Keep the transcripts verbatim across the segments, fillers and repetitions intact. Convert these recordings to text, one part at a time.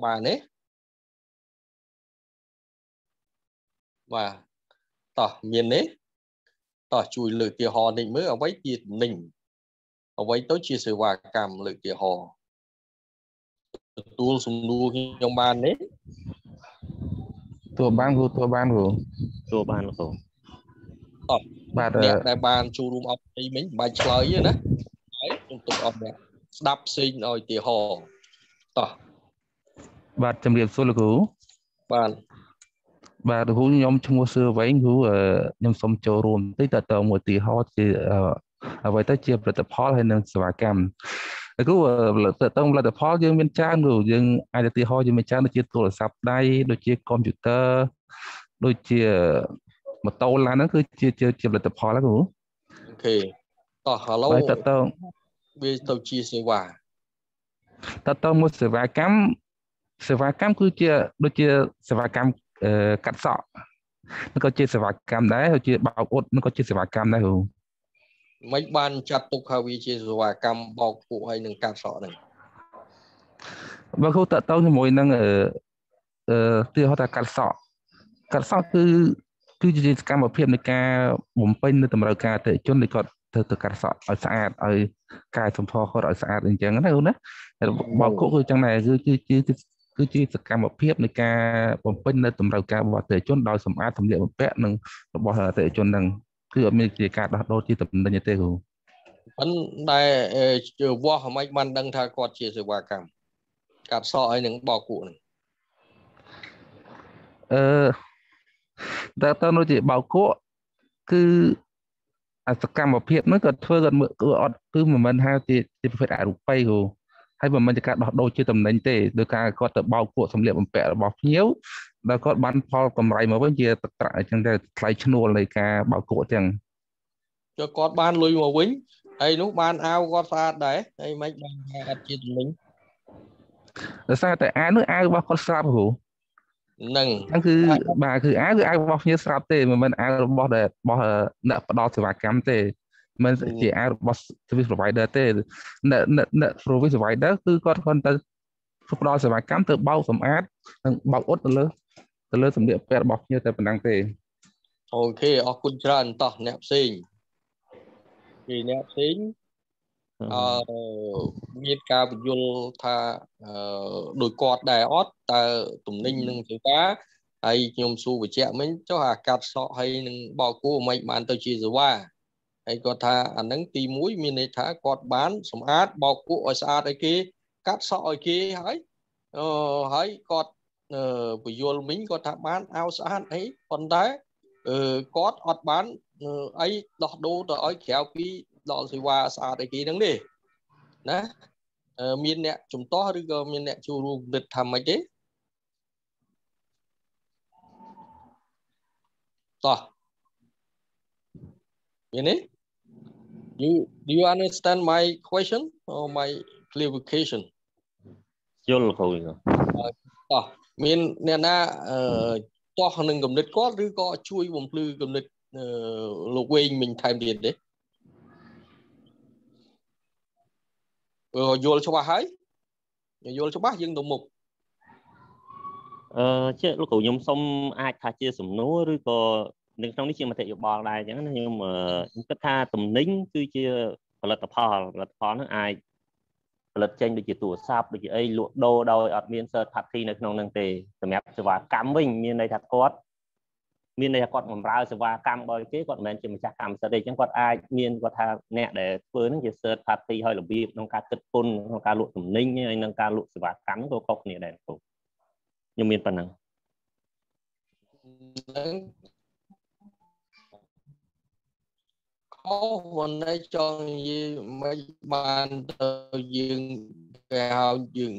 bà nế và tỏ miền nế tỏ chùi lửa kia họ định mới ở váy tiệt mình ở váy tối chia sẻ và cảm lửa kia họ tu sung nu trong ban nế tua ban hữu tua ban hữu tua ban hữu tỏ bà nè đại ban chu rum ốc ấy mình bài chơi vậy nè đấy trong tục ông nè đáp sinh ở kia họ tỏ bà chăm điểm số là hữu ban bà hữu nhóm trong hồ sơ váy hữu nhóm sống châu rùm tới tờ tờ một tỷ họ thì ở vậy tới chia tập hall hay nên sửa cam cứ tờ tông là tập hall dương bên trang rồi dương ai tỷ họ dương bên trang nó chia tổ sập đây đôi chia computer đôi chia một tàu là nó cứ chia chia chia là tập hall đó hữu ok tỏ hello vậy tờ tông bây tàu chia sẻ và tờ tông một sửa cam sửa cam cứ chia đôi chia sửa cam cắt sọ nó có chia sẻ cam đấy rồi chia bao ốt nó có chia sẻ cam đấy hữu mấy ban chặt tục hào vi chia sẻ và cam bao cụ hay nâng cam sọ này và không tận tao thì mỗi năng ở ờ tiêu họ ta cắt sọ cắt sọ cứ cứ chỉ cam một phiênในការបំពេញនៅតម្រូវការទៅជនគាត់ធ្វើទៅកាត់សក់ឲ្យស្អាតឲ្យកាយសម្ផស្សគាត់ឲ្យស្អាតអញ្ចឹងណាហូណាបោកគក់គឺចឹងដែរគឺជាគឺជាសកម្មភាពនៃការបំពេញនៅតម្រូវការរបស់ទៅជនដោយសម្អាតសម្លៀកបំពាក់និងរបស់ទៅជននឹងគឺអត់មានជាការដោះដូរជាតំណែងទេគ្រូ vẫn đại vua họ mấy ban đăng tha quạt chia sẻ và cam cắt sọ hay những bao cụ này អឺតែតើនៅជាបោកគក់គឺអាសកម្មភាពហ្នឹងក៏ធ្វើគាត់មើលគឺអត់គឺមិនមែនថាជាជាប្រភេទអរូបីគ្រូហើយមិនមែនជាការដោះដូរជាតំណែងទេដោយការគាត់ទៅបោកគក់សម្លៀកបំពាក់របស់ភ្ញៀវដែលគាត់បានផលកម្រៃមកវិញជាទឹកប្រាក់អញ្ចឹងតែថ្លៃឈ្នួលនៃការបោកគក់អញ្ចឹង cho con ban lui mà vĩnh hay lúc ban ao con pha đấy hay mấy ban ăn chia mình ដោយសារតែអាវនោះអាវរបស់គាត់ស្រាប់គ្រូ nâng ហ្នឹងគឺបាទគឺអាវគឺអាវរបស់ភ្ញៀវស្រាប់ទេមិនមែនអាវរបស់ដែលរបស់អ្នកផ្ដល់សេវាកម្មទេមិនជាអាវរបស់ service provider ទេអ្នកអ្នក service provider គឺគាត់គ្រាន់តែផ្ដល់សេវាកម្មទៅបោកសម្អាតនិងបោកអ៊ុតទៅលើទៅលើសម្លៀកបំពាក់របស់ភ្ញៀវតែប៉ុណ្ណឹងទេ ok ở quân trần tỏ nẹp sinh thì nẹp sinh ờ miền cao bình dương tha đôi quạt đài ót ta tùng ninh nâng thứ cá hay nhôm su với trẻ mấy cho hà cắt sọ hay nâng bao cô mạnh bạn tôi chỉ qua hay có tha anh nâng tì mũi miền này thả quạt bán sống át bao cô ở xa đây kia cắt sọ ở kia hãy ờ hãy quạt ờ bình dương mình có thả bán ao xa ấy còn đấy ờ quạt ọt bán ấy đọt đô rồi ấy kéo cái đọt thì qua xa đây kia đứng đi nè miền nè chúng to rồi cơ miền nè chu ru địch tham mấy thế to miền ấy you do you understand my question or my clarification vô là thôi rồi to miền nè na to hằng cầm địch có rồi có chui vùng lư cầm địch lục quên mình thay điện đấy rồi vô cho bà hái vô cho bác dân đồng mục ờ chứ lúc cậu nhung xong ai thà chia sủng núa rồi có đừng trong cái chuyện mà thể dục bò này chẳng hạn nhưng mà cái tha tầm nính cứ chia là tập hò là phó nó ai là tranh được chỉ tủ sáp được chỉ ấy lụa đô đôi ở miền sơ thật thi này không năng tề tầm ép sự và cắm mình miền này thật cốt miền này còn làm ra sự và cam bơi cái còn mình chỉ mình chắc cam sau đây chẳng còn ai miền có tha nè để với nó chỉ sơ thật thi hơi là bịp nông ca kết pun nông ca lụa tầm nính hay nông ca lụa sự và cắm cô cọc này đèn cổ nhưng miền phần năng có vấn đề cho như mấy bạn dừng vào dừng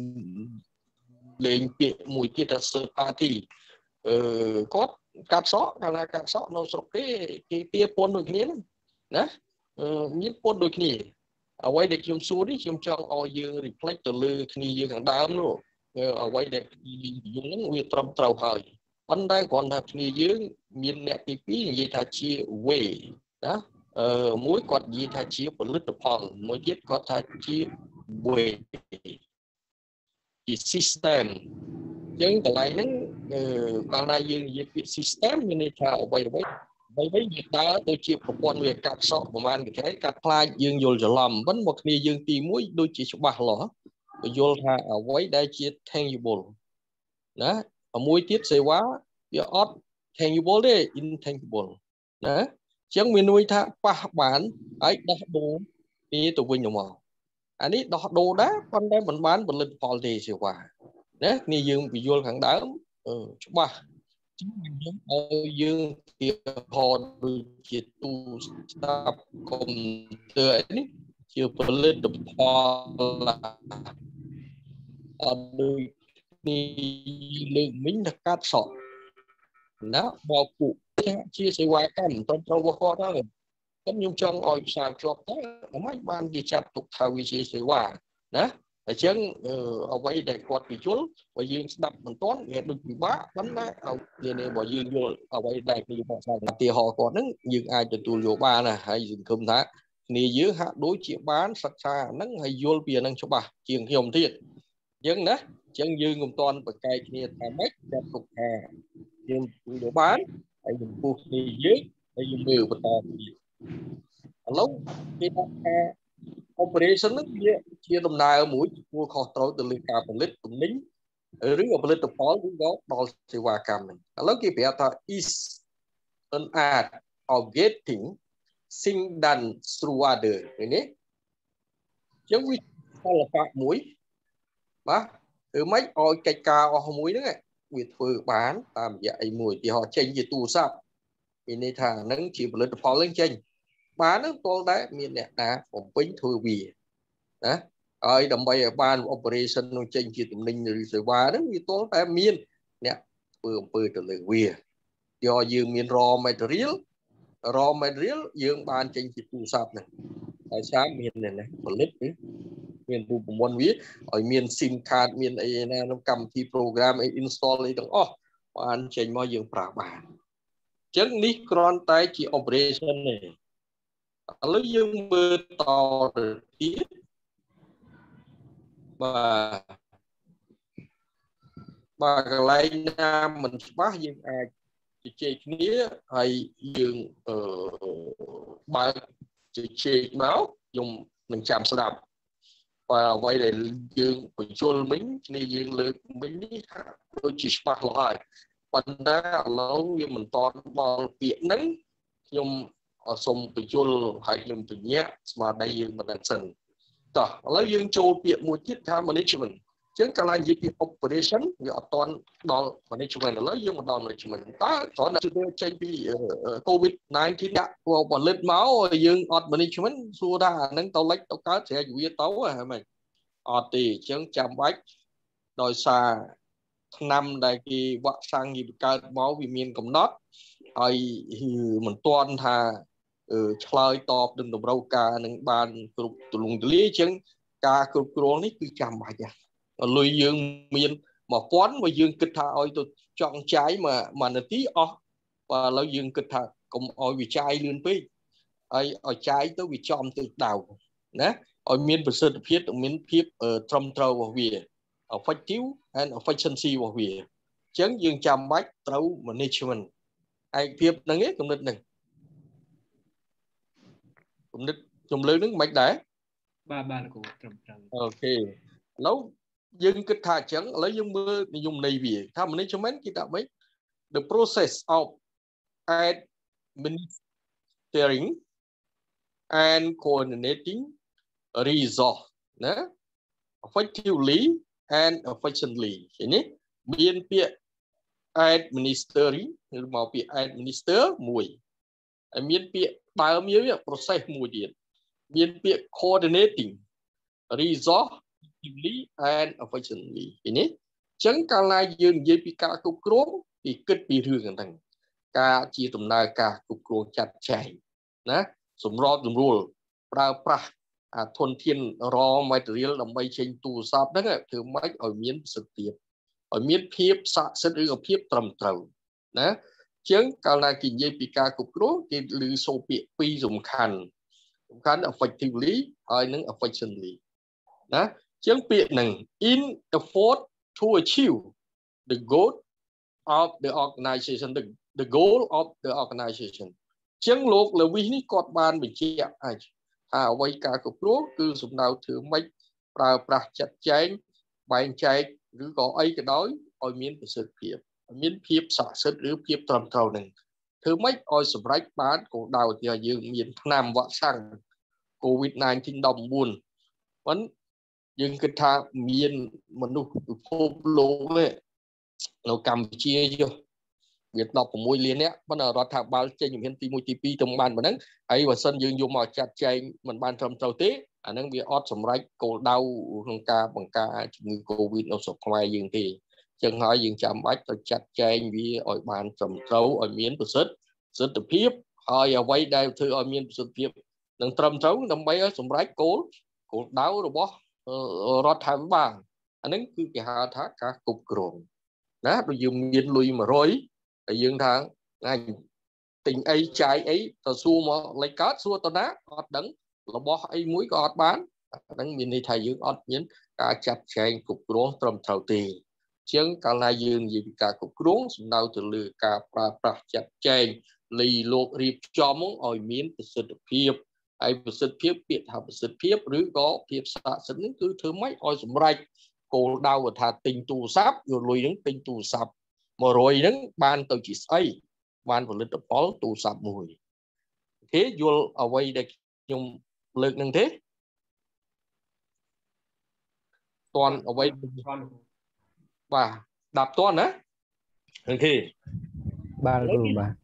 lên kiện mùi kia thật sự party có cắt sọ là cắt sọ nó sọc cái cái tia pôn đôi kia nè nhíp pôn đôi kia ở quay để chim xuống đi chim trong ao dương reflect từ lư kia dương hàng đám luôn ở quay để dùng những nguyên trầm trầu hơi vấn đề còn là kia dương miền nẹt tí tí gì ta chia về đó mỗi quạt gì ta chia một lít phong mỗi tiết có ta chia về ជា system អញ្ចឹងកន្លែងហ្នឹងកាលណាយើងនិយាយពាក្យ system មានន័យថាអ្វីអ្វីអ្វីវាដើរដូចជាប្រព័ន្ធវាកាត់សក់ប្រហែលគេកាត់ខ្លាចយើងយល់ច្រឡំមិនមកគ្នាយើងទីមួយដូចជាច្បាស់លាស់យល់ថាអ្វីដែលជា tangible ណាមួយទៀតសេវាវាអត់ tangible ទេ intangible ណាអញ្ចឹងមានន័យថាប៉ះបានហើយដោះដូរគ្នាទៅវិញទៅមកអានេះដោះដូរដែរប៉ុន្តែមិនបានផលិតផលទេសេវាណានេះយើងពយល់ខាងដើមច្បាស់យើងឲ្យយើងទីផលដូចជាទូស្ដាប់កុំព្យូទ័រនេះជាផលិតផលអត់ដូចនេះលើកមិញថាកាត់សក់ណាបោកពុកជាសេវាកម្មត្រឹមត្រូវរបស់គាត់ហើយខ្ញុំចង់ឲ្យផ្សារភ្ជាប់ទៅមិនបានគេចាត់ទុកថាវាជាសេវាណាអញ្ចឹងអ្វីដែលគាត់ពិជុលបើយើងស្ដាប់មិនទាន់វាដូចពិបាកប៉ុន្តែឲ្យនេះបើយើងយល់អ្វីដែលគេบอกថាឧទាហរណ៍គាត់ហ្នឹងយើងអាចទទួលយកបានណាហើយសង្ឃឹមថាគ្នាយើងហាក់ដូចជាបានសិក្សាហ្នឹងហើយយល់ពីអាហ្នឹងច្បាស់ជាងខ្ញុំទៀតអញ្ចឹងណាអញ្ចឹងយើងមិនទាន់ប្រកែកគ្នាថាម៉េចចាត់ទុកថាយើងទទួលយកបានហើយចំពោះគ្នាយើងហើយយើងមើលបន្តទៀតឥឡូវគេថា operation ហ្នឹងវាជាដំណើរមួយគួរខុសត្រូវទៅលើការផលិតទំនិញឬក៏ផលិតផលឬក៏ដល់សេវាកម្មហ្នឹងឥឡូវគេប្រាប់ថា is an art of getting thing done through other ឃើញទេអញ្ចឹងវាសិល្បៈមួយបាទធ្វើម៉េចឲ្យកិច្ចការអស់មួយហ្នឹងវាធ្វើបានតាមរយៈអីមួយឧទាហរណ៍ចេញជាទូរស័ព្ទមានន័យថាហ្នឹងជាផលិតផលហ្នឹងចេញបានហ្នឹងតលដែរមានអ្នកណាបំពេញធ្វើវាណាហើយដើម្បីឲ្យបាន operation នោះចេញជាទំនិញឬសេវាហ្នឹងវាតលតែមានអ្នកធ្វើអំពើទៅលើវាយកយើងមាន raw material raw material យើងបានចេញជាទូរស័ព្ទហ្នឹងហើយសារមានអ្នកផលិតមានរូបមន្តវាឲ្យមាន SIM card មានអីណាក្នុងកម្មវិធី program អី install អីទាំងអស់បានចេញមកយើងប្រើបានអញ្ចឹងនេះគ្រាន់តែជា operation ទេឥឡូវយើងមើលតទៅទៀតបាទបាទកន្លែងណាមិនច្បាស់យើងអាចជជែកគ្នាហើយយើងអឺបើជជែកមកខ្ញុំនឹងចាំស្ដាប់បាទអ្វីដែលយើងបញ្ជុលមិញគ្នាយើងលើកមិញនេះថាដូចជាច្បាស់លាស់ហើយប៉ុន្តែឥឡូវវាមិនតន់ដល់ពាក្យហ្នឹងខ្ញុំសូមបញ្ជុលហើយខ្ញុំបញ្ញាស្មារតីយើងមិនដឹងសិនតោះឥឡូវយើងចូលពាក្យមួយទៀតថា management អញ្ចឹងកាលណានិយាយពី operation វាអត់តន់ដល់ management ឥឡូវយើងមកដល់ management តើគ្រាន់តែជួយចេញពី covid 19 ដាក់ផលិតមកយើងអត់ management សួរថាអាហ្នឹងទៅលិចទៅកើតស្រែកវាទៅហ៎មិនអត់ទេអញ្ចឹងចាំបាច់ដោយសារឆ្នាំដែលគេវាក់សាំងគេបង្កើតមកវាមានកំណត់ហើយមិនទាន់ថាឆ្លើយតបនឹងតម្រូវការនឹងបានគ្រប់ទូលំទូលាយអញ្ចឹងការគ្រប់គ្រងនេះគឺចាំបាច់លុយយើងមានមួយពាន់មកយើងគិតថាឲ្យទៅចង់ចាយមួយមួយនាទីអស់បាទឥឡូវយើងគិតថាកុំឲ្យវាចាយលឿនពេកហើយឲ្យចាយទៅវាចំទៅដៅណាឲ្យមានប្រសិទ្ធភាពមានភាពត្រឹមត្រូវរបស់វា effective and efficiency របស់វាអញ្ចឹងយើងចាំបាច់ត្រូវ management ឯកភាពហ្នឹងឯងគំនិតហ្នឹងគំនិតខ្ញុំលើកហ្នឹងមិនដែរបាទបាទគ្រូត្រឹមត្រូវអូខេឥឡូវយើងគិតថាអញ្ចឹងឥឡូវយើងមើលនិយមន័យវាថា management គេថាម៉េច the process of administering and coordinating resource ណា effectively and efficiently នេះមានពាក្យ administering ឬមកពាក្យ administer មួយហើយមានពាក្យដើមវា process មួយទៀតមានពាក្យ coordinating resource effectively and efficiently នេះអញ្ចឹងកាលណាយើងនិយាយពីការគ្រប់គ្រងពីគិតពីរឿងហ្នឹងការជាដំណើរការគ្រប់គ្រងចាត់ចែងណាសម្របសម្រួលប្រើប្រាស់អាធនធាន raw material ដើម្បីចេញទូរស័ព្ទហ្នឹងធ្វើម៉េចឲ្យមានប្រសិទ្ធភាពឲ្យមានភាពស័ក្តិសិទ្ធិឬក៏ភាពត្រឹមត្រូវណាអញ្ចឹងកាលណាគេនិយាយពីការគ្រប់គ្រងគេឮសូរពាក្យពីរសំខាន់សំខាន់ effectively ហើយនិង efficiently ណាអ Chương biệt năng in effort to achieve the goal of the organization, the, the goal of the organization. Chương lục là vì ní cọt bàn bị chia ai à vậy cả cục rốt cứ dùng nào thử mấy pra pra chặt chém bài chạy rứa có ấy cái đói ôi miến của sự phiệp miến phiệp xả sứt rứa phiệp trầm trầu này thứ mấy ôi sụp rách bán của đào thì dương miền nam vợ sang covid mười chín đồng buồn vẫn dương cái thang miền mình đủ phô lô ấy nó Campuchia chưa Việt Nam của môi liên á bắt đầu ra thang bao trên những hiện môi tivi trong ban mà nắng ấy và sân dương dùng màu chặt chay mình ban trầm trầu tế à nắng bị ót sầm rách cổ đau không ca bằng ca người covid nó sụp ngoài dương thì chẳng hỏi dương chạm bách rồi chặt chay vì ở ban trầm trầu ở miền của sứt sứt từ phiếp hỏi ở quay đây thư ở miền sứt phiếp nâng trầm trầu nâng bay ở sầm rách cổ cổ đau rồi bó rót thang bang anh nắng cứ cái hạ thác cả cục cồn đó rồi dùng miền lui mà rồi dương thang ngay tình ấy trái ấy tao xua mà lấy cát xua tao ná ọt đắng là bỏ ấy muối có ọt bán đắng mình đi thầy dương ọt nhấn cả chặt chém cục rốn trầm thầu tì chứng cả là dương gì cả cục rốn nào từ lừa cả pra pra chặt chém lì luộc riệp cho món ỏi miến từ sự phiệp ai từ sự phiệp biệt hợp sự phiệp rứ có phiệp xạ sấn cứ thứ mấy ỏi sủng rạch cổ đau và thà tình tù sáp rồi lùi đứng tình tù sáp mà rồi đứng ban tàu chỉ xây ban của lịch tập phó tù sạp mùi thế vô ở đây để dùng lực năng thế toàn ở đây và đạp toàn á thì ba là gồm ba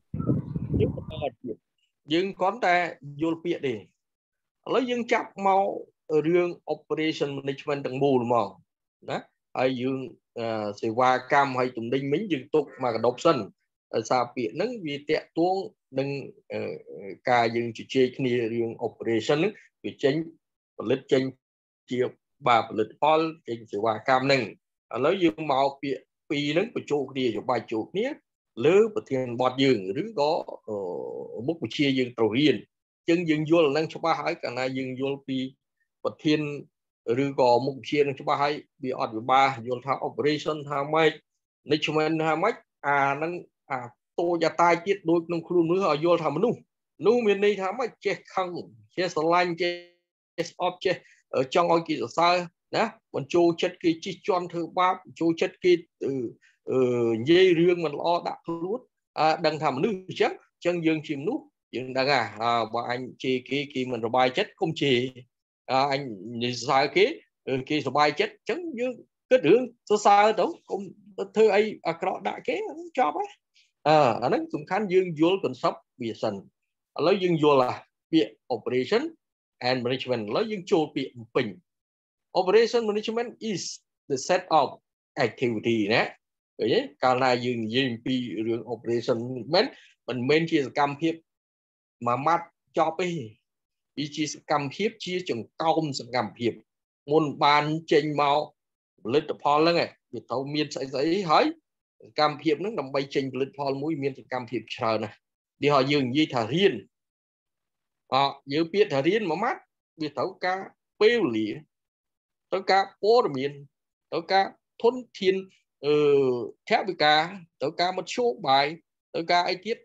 nhưng con ta vô bịa đi lấy dương chặt mau riêng operation management tầng bù mà đó ai dương sẽ qua cam hay tụm đinh mính dương tục mà độc sân sao bịa nâng vì tẹt tuông nâng ca dương chỉ chơi cái riêng operation vì chính lịch trên chia ba lịch Paul trên sẽ qua cam nâng lấy dương màu bịa pi nâng của chỗ kia cho bài chỗ nhé lứa và tiền bọt dương rứ có bút của chia dương tàu hiền chân dương vô là nâng cho ba hai cả này dương vô pi và thiên rứ có một chia nâng cho ba hai bị ọt với ba vô thao operation thao mấy management thao mấy à nâng à tôiจะตายจิตโดยนงครูมือหอยโยธรรมนุ่งนุ่งมีในทำให้เจ๊ขังเจ๊สไลน์เจ๊ออฟเจ๊trong ngôi kỳ sao nè còn châu chất kỳ chi chọn thứ ba châu chất kỳ dây riêng mình lo đã luôn đang thầm nữ chắc chân dương chìm nút dương đang à và anh chỉ kỳ kỳ mình rồi bài chất không chỉ anh sai cái kỳ rồi bài chất chẳng dương cái đường sao sao đó cũng thưa ấy à đó đã cái cho bác à anh ấy cũng khán dương vô còn sắp bị sần lấy dương vô là bị operation and management lấy dương châu bị bình operation management is the set of activity nè vậy cả là dương dương bị riêng operation management mình men chia cam hiệp mà mắt cho bị bị chia cam hiệp chia chừng công sự cam hiệp môn ban trên màu lịch tập Paul lắm này bị tàu miên sấy sấy hỏi cam hiệp nó nằm bay trên lịch Paul mũi miên thì cam hiệp chờ này đi họ dừng gì thả riêng họ giữ biết thả riêng mà mắt bị tàu ca bêu lì tàu ca bố miên tàu ca thôn thiên theo bị ca tàu ca một số bài tàu ca ai tiết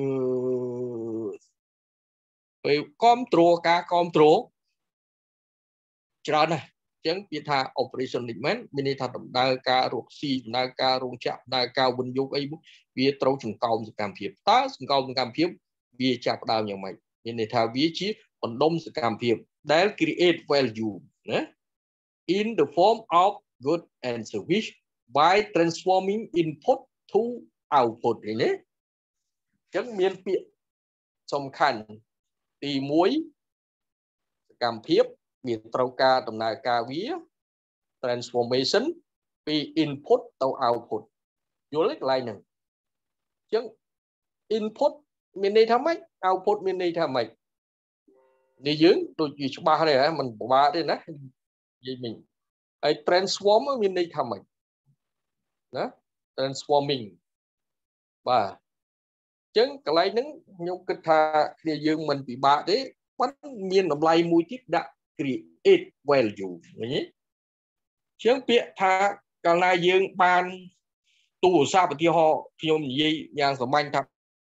về control ca control chờ này chẳng biết tha operation management mình tha tầm đa ca ruột xì đa ca ruột chạm đa ca vân dục ấy vì trâu chừng cầu cam phiệp ta chừng cầu cam phiệp vì chạm đào nhiều mày nên tha vị trí còn đông sự cam phiệp that create value né? In the form of good and service by transforming input to output này nhé chẳng miên phiệp song khăn tì muối cam phiệp việc trâu ca tầm nào ca vía transformation vì input tàu output vô lịch lại nè chứ input mình đi thăm mấy output mình đi thăm mấy đi dưới tôi chỉ cho ba này mình bỏ ba đây nè gì mình ai transform mình đi thăm mấy đó transforming và chứ cái này nứng nhung cái thà địa dương mình bị ba đấy bắn miên làm lại mùi tiếp đã create value nhé Chứ biết tha cả này dương ban tu sao bật họ nhôm gì nhà sớm anh thật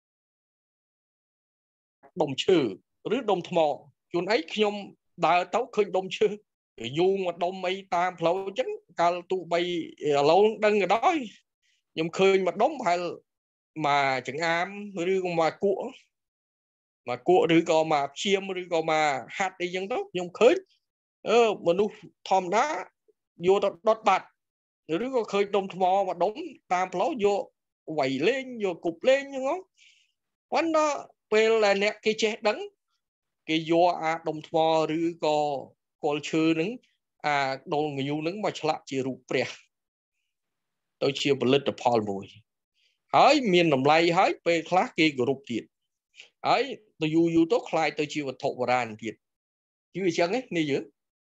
đồng trừ rứ đồng thọ chốn ấy nhôm đào tấu khơi đồng trừ dù mà đồng mấy tam lâu chính cả tụ bay lâu đăng ở đó nhôm khơi mà đóng hay mà chẳng am rứ mà của mà của rứ có mà chiêm rứ có mà hạt đi dân đó nhôm khơi ơ mà nu thòm đá vô đọt đọt bạt rứ có khơi đồng thọ mà đóng tam lâu vô quẩy lên vô cục lên như nó quán đó về là nè cái chết đắng cái vô à đồng thò rư có có chư nứng à đồng nhiều nứng mà chả chỉ rụp bè tôi chia bật lên tập Paul mùi hỡi miền nằm lay hỡi về khác kia của rụp thiệt hỡi tôi du du tốt lại tôi chia vật thọ và đàn thiệt chứ gì chẳng ấy này dữ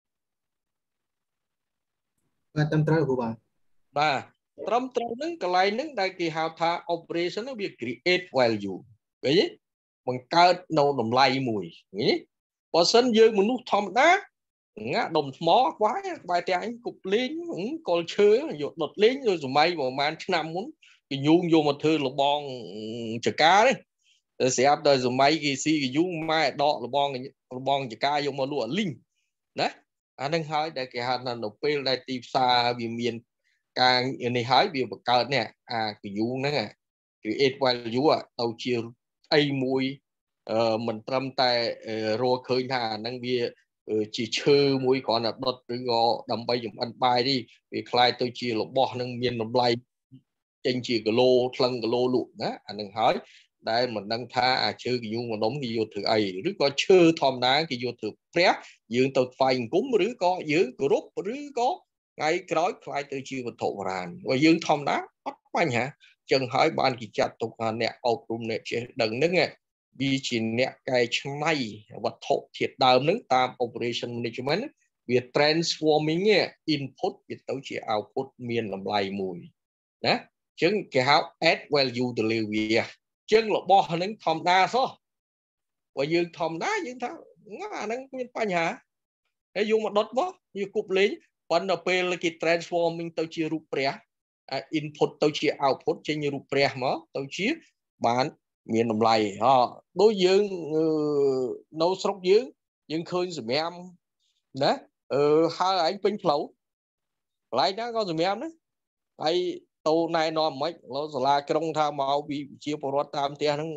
và tâm trí của bạn và trong trong nứng cái lại nứng đây cái hào tha operation nó bị create value vậy bằng cao nâu nằm lay mùi nghĩ bỏ sân dương một nút thòm đá ngã đồng mó quá bài trẻ anh cục lính cũng còn chơi rồi đột lính rồi rồi may mà man năm muốn cái dung vô một thư là bon chả cá đấy sẽ áp đời rồi may cái gì cái dung mai đọ là bon là bon chả cá vô mà lụa linh đấy anh đang hỏi đây cái hạt là nộp pin đây tìm xa vì miền càng này hỏi vì bậc cao nè à cái dung nữa nè cái eight quay dung à tàu chia ai mùi mình trâm tay rồi khơi hà năng bia chỉ chơi mũi còn là đột rồi ngọ đầm bay dùng ăn bài đi vì khai tôi chỉ là bỏ năng miền nằm lại trên chỉ cái lô lăng cái lô lụn á anh đừng hỏi đây mình đang tha à chơi cái dung mà đóng cái vô thử ấy rứa có chơi thòm đá cái vô thử prep dưỡng tàu phanh cúng rứa có dưỡng group rứa có ngay cái đó khai tôi chỉ một thổ ràn và dưỡng thòm đá bắt bánh hả chân hỏi ban kỳ chặt tục nè ốc rùm nè chế đừng nâng nghe vì chỉ nè cái chân này vật thổ thiệt đàm nâng tam operation management việc transforming input việc tấu chỉ output miền làm lại mùi đó chứng cái háo add value delivery chứng là bỏ nâng thòm đá số và dương thòm đá dương tháo ngã nâng miền bánh hả để dùng một đốt bó như cục lý vẫn là về là cái transforming tấu chỉ rụp rẻ input tao chỉ output trên như rụp rẻ mà tao chỉ bán miền nằm lại họ đối dương nấu sốc dương dương khơi rồi em đấy hai anh pin phẩu lại đó có rồi em đấy ai tàu này nó mấy nó là cái đông tham màu bị chia bột tam tiền nó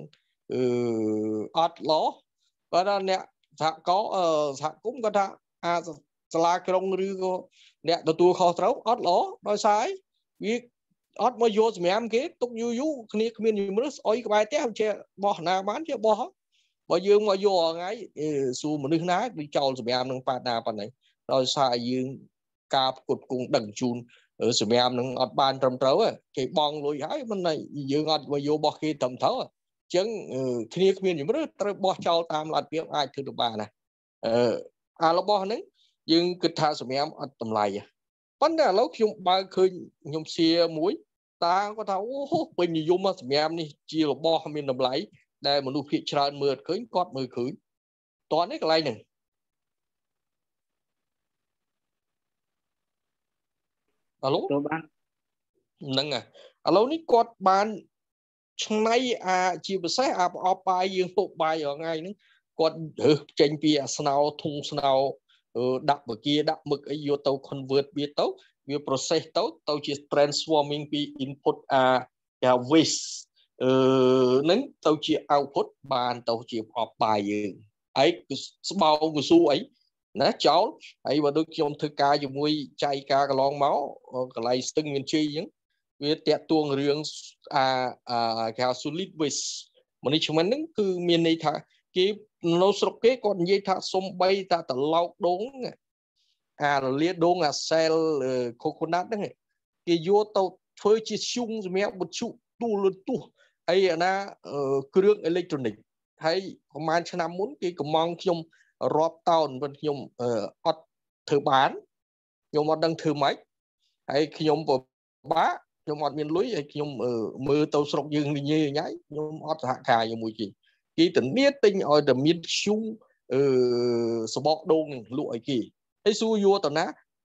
ớt ló và đó nè có cũng có ta à là cái đông rư có nè tụi tôi khó trấu ớt ló nói sai việc ớt mới vô mẹ em kế tục du du kia miền miền mới oi cái bài té che bỏ nào bán che bỏ bỏ dương mà vô ngay xu mà nước ná đi trâu mẹ em nâng phạt nào phần này rồi sai dương cạp cột cùng đằng chun ở mẹ em nâng ớt ban trầm trấu á cái bong lùi hái bên này dương ớt mà vô bỏ khi tầm thấu chứ kia miền mới bỏ trâu tam lạt biết ai thứ được bà này à nó bỏ nấy dương kịch tha mẹ em ớt tầm lại vấn đề lúc dùng ba khơi dùng xe muối ta có thấu bình như dùng mà em đi chia là bo mình làm lấy đây mà nụ phía tràn mượt cưới cọt mười cưới toán cái này này alo nâng à alo ní cọt bàn trong này à chỉ bớt sai à ở bài dương bộ bài ở ngay nữa cọt trên bia snow thùng snow đặt bờ kia đặt mực ấy vô tàu convert bia tàu vì process tàu tàu chỉ transforming be input à à waste nâng tàu chỉ output bàn tàu chỉ họp bài ấy bao người su ấy nè cháu ấy và đôi khi ông thư ca dùng mùi chay ca cái lon máu cái này từng miền chi những vì tẹt tuồng riêng à à cái solid waste mà chúng mình nâng cứ miền này thà cái nó sọc cái còn dây thà sông bay ta tờ lau đốn à là liệt đốn à cell coconut đấy cái vô tàu phơi chỉ sung mẹ một chút tu luôn tu ấy là cơรื่อง electronic hay còn mang cho năm muốn cái cầm mong nhung rọp tàu bên nhung ọt thử bán nhung ọt đăng thử máy hay nhung bộ bá nhung ọt miền núi hay nhung mưa tàu sọc dương như nhái nhung ọt hạ cài như mùi gì cái tỉnh biết tinh ở the miền sung số bọ đông lụa kỳ hay xu vô tao ná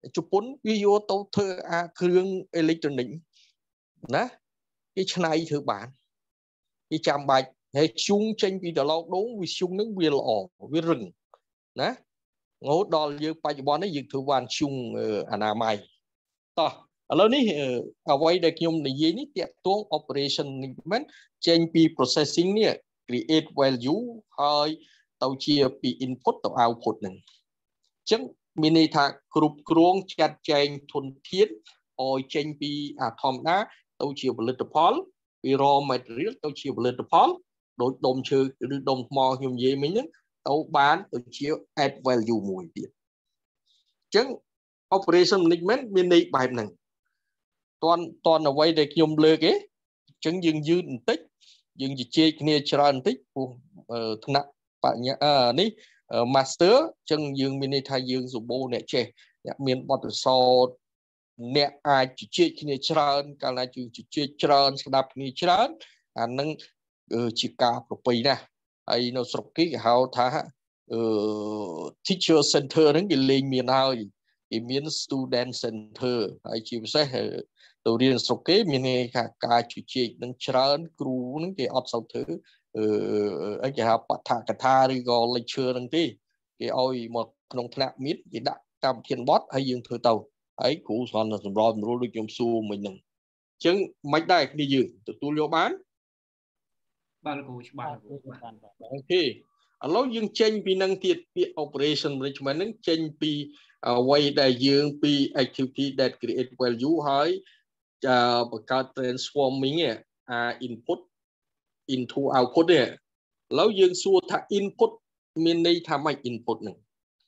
chụp bốn video tàu thơ à khương electronic nè cái này thử bản cái chạm bạch hay chung tranh vì đó đúng vì chung những việc lỏ với rừng nè ngố đo như bài bón ấy dự thử hoàn chung anh à mày to lâu ní ở quay đây nhung này gì ní tiệt tuông operation management change pi processing nè create value hay tàu chia pi input tàu output này chứng mini thà group kruông chặt chanh thuần thiết oi change pi à thom đá tàu chiaផលvì raw material tàu chiaផលđối đồng trừ đồng mò nhung gì mấy nhá tàu bán tàu chia add value mùi tiền chứng operation management mini bài này toàn toàn ở quay để nhung lơ cái chứng dừng dư tích dừng gì chơi kia tràn tích của thằng nặng bạn nhá à ní master chứng dừng mini thay dừng dùng bô nè chơi miền bọt so nè ai chỉ chơi kia tràn cả là chỉ chơi tràn đạp kia tràn à nâng chỉ cả mộtปีnè ai nó sọc cái hào thá teacher center nó cái lên miền nào cái miền student center ai chỉ sẽ đầu tiên sọc cái miền này cả cả chỉ chơi nâng tràn kêu nâng cái ấp sau thứ ấy cái hào bắt thả cả tha đi gọi lecture nâng tí cái oi một nông thôn miết cái đã tam thiên bot hay dương thơ tàu ấy cũ son là rồi rồi được dùng xu mình nâng chứng mạch đây đi dự từ tu liệu bán bạn cô bạn ok lâu dương change pi năng tiệt pi operation management năng change pi way đại dương pi activity that create value hay và transforming à input into output này lâu dương xua thà input miền đây tham mạch input này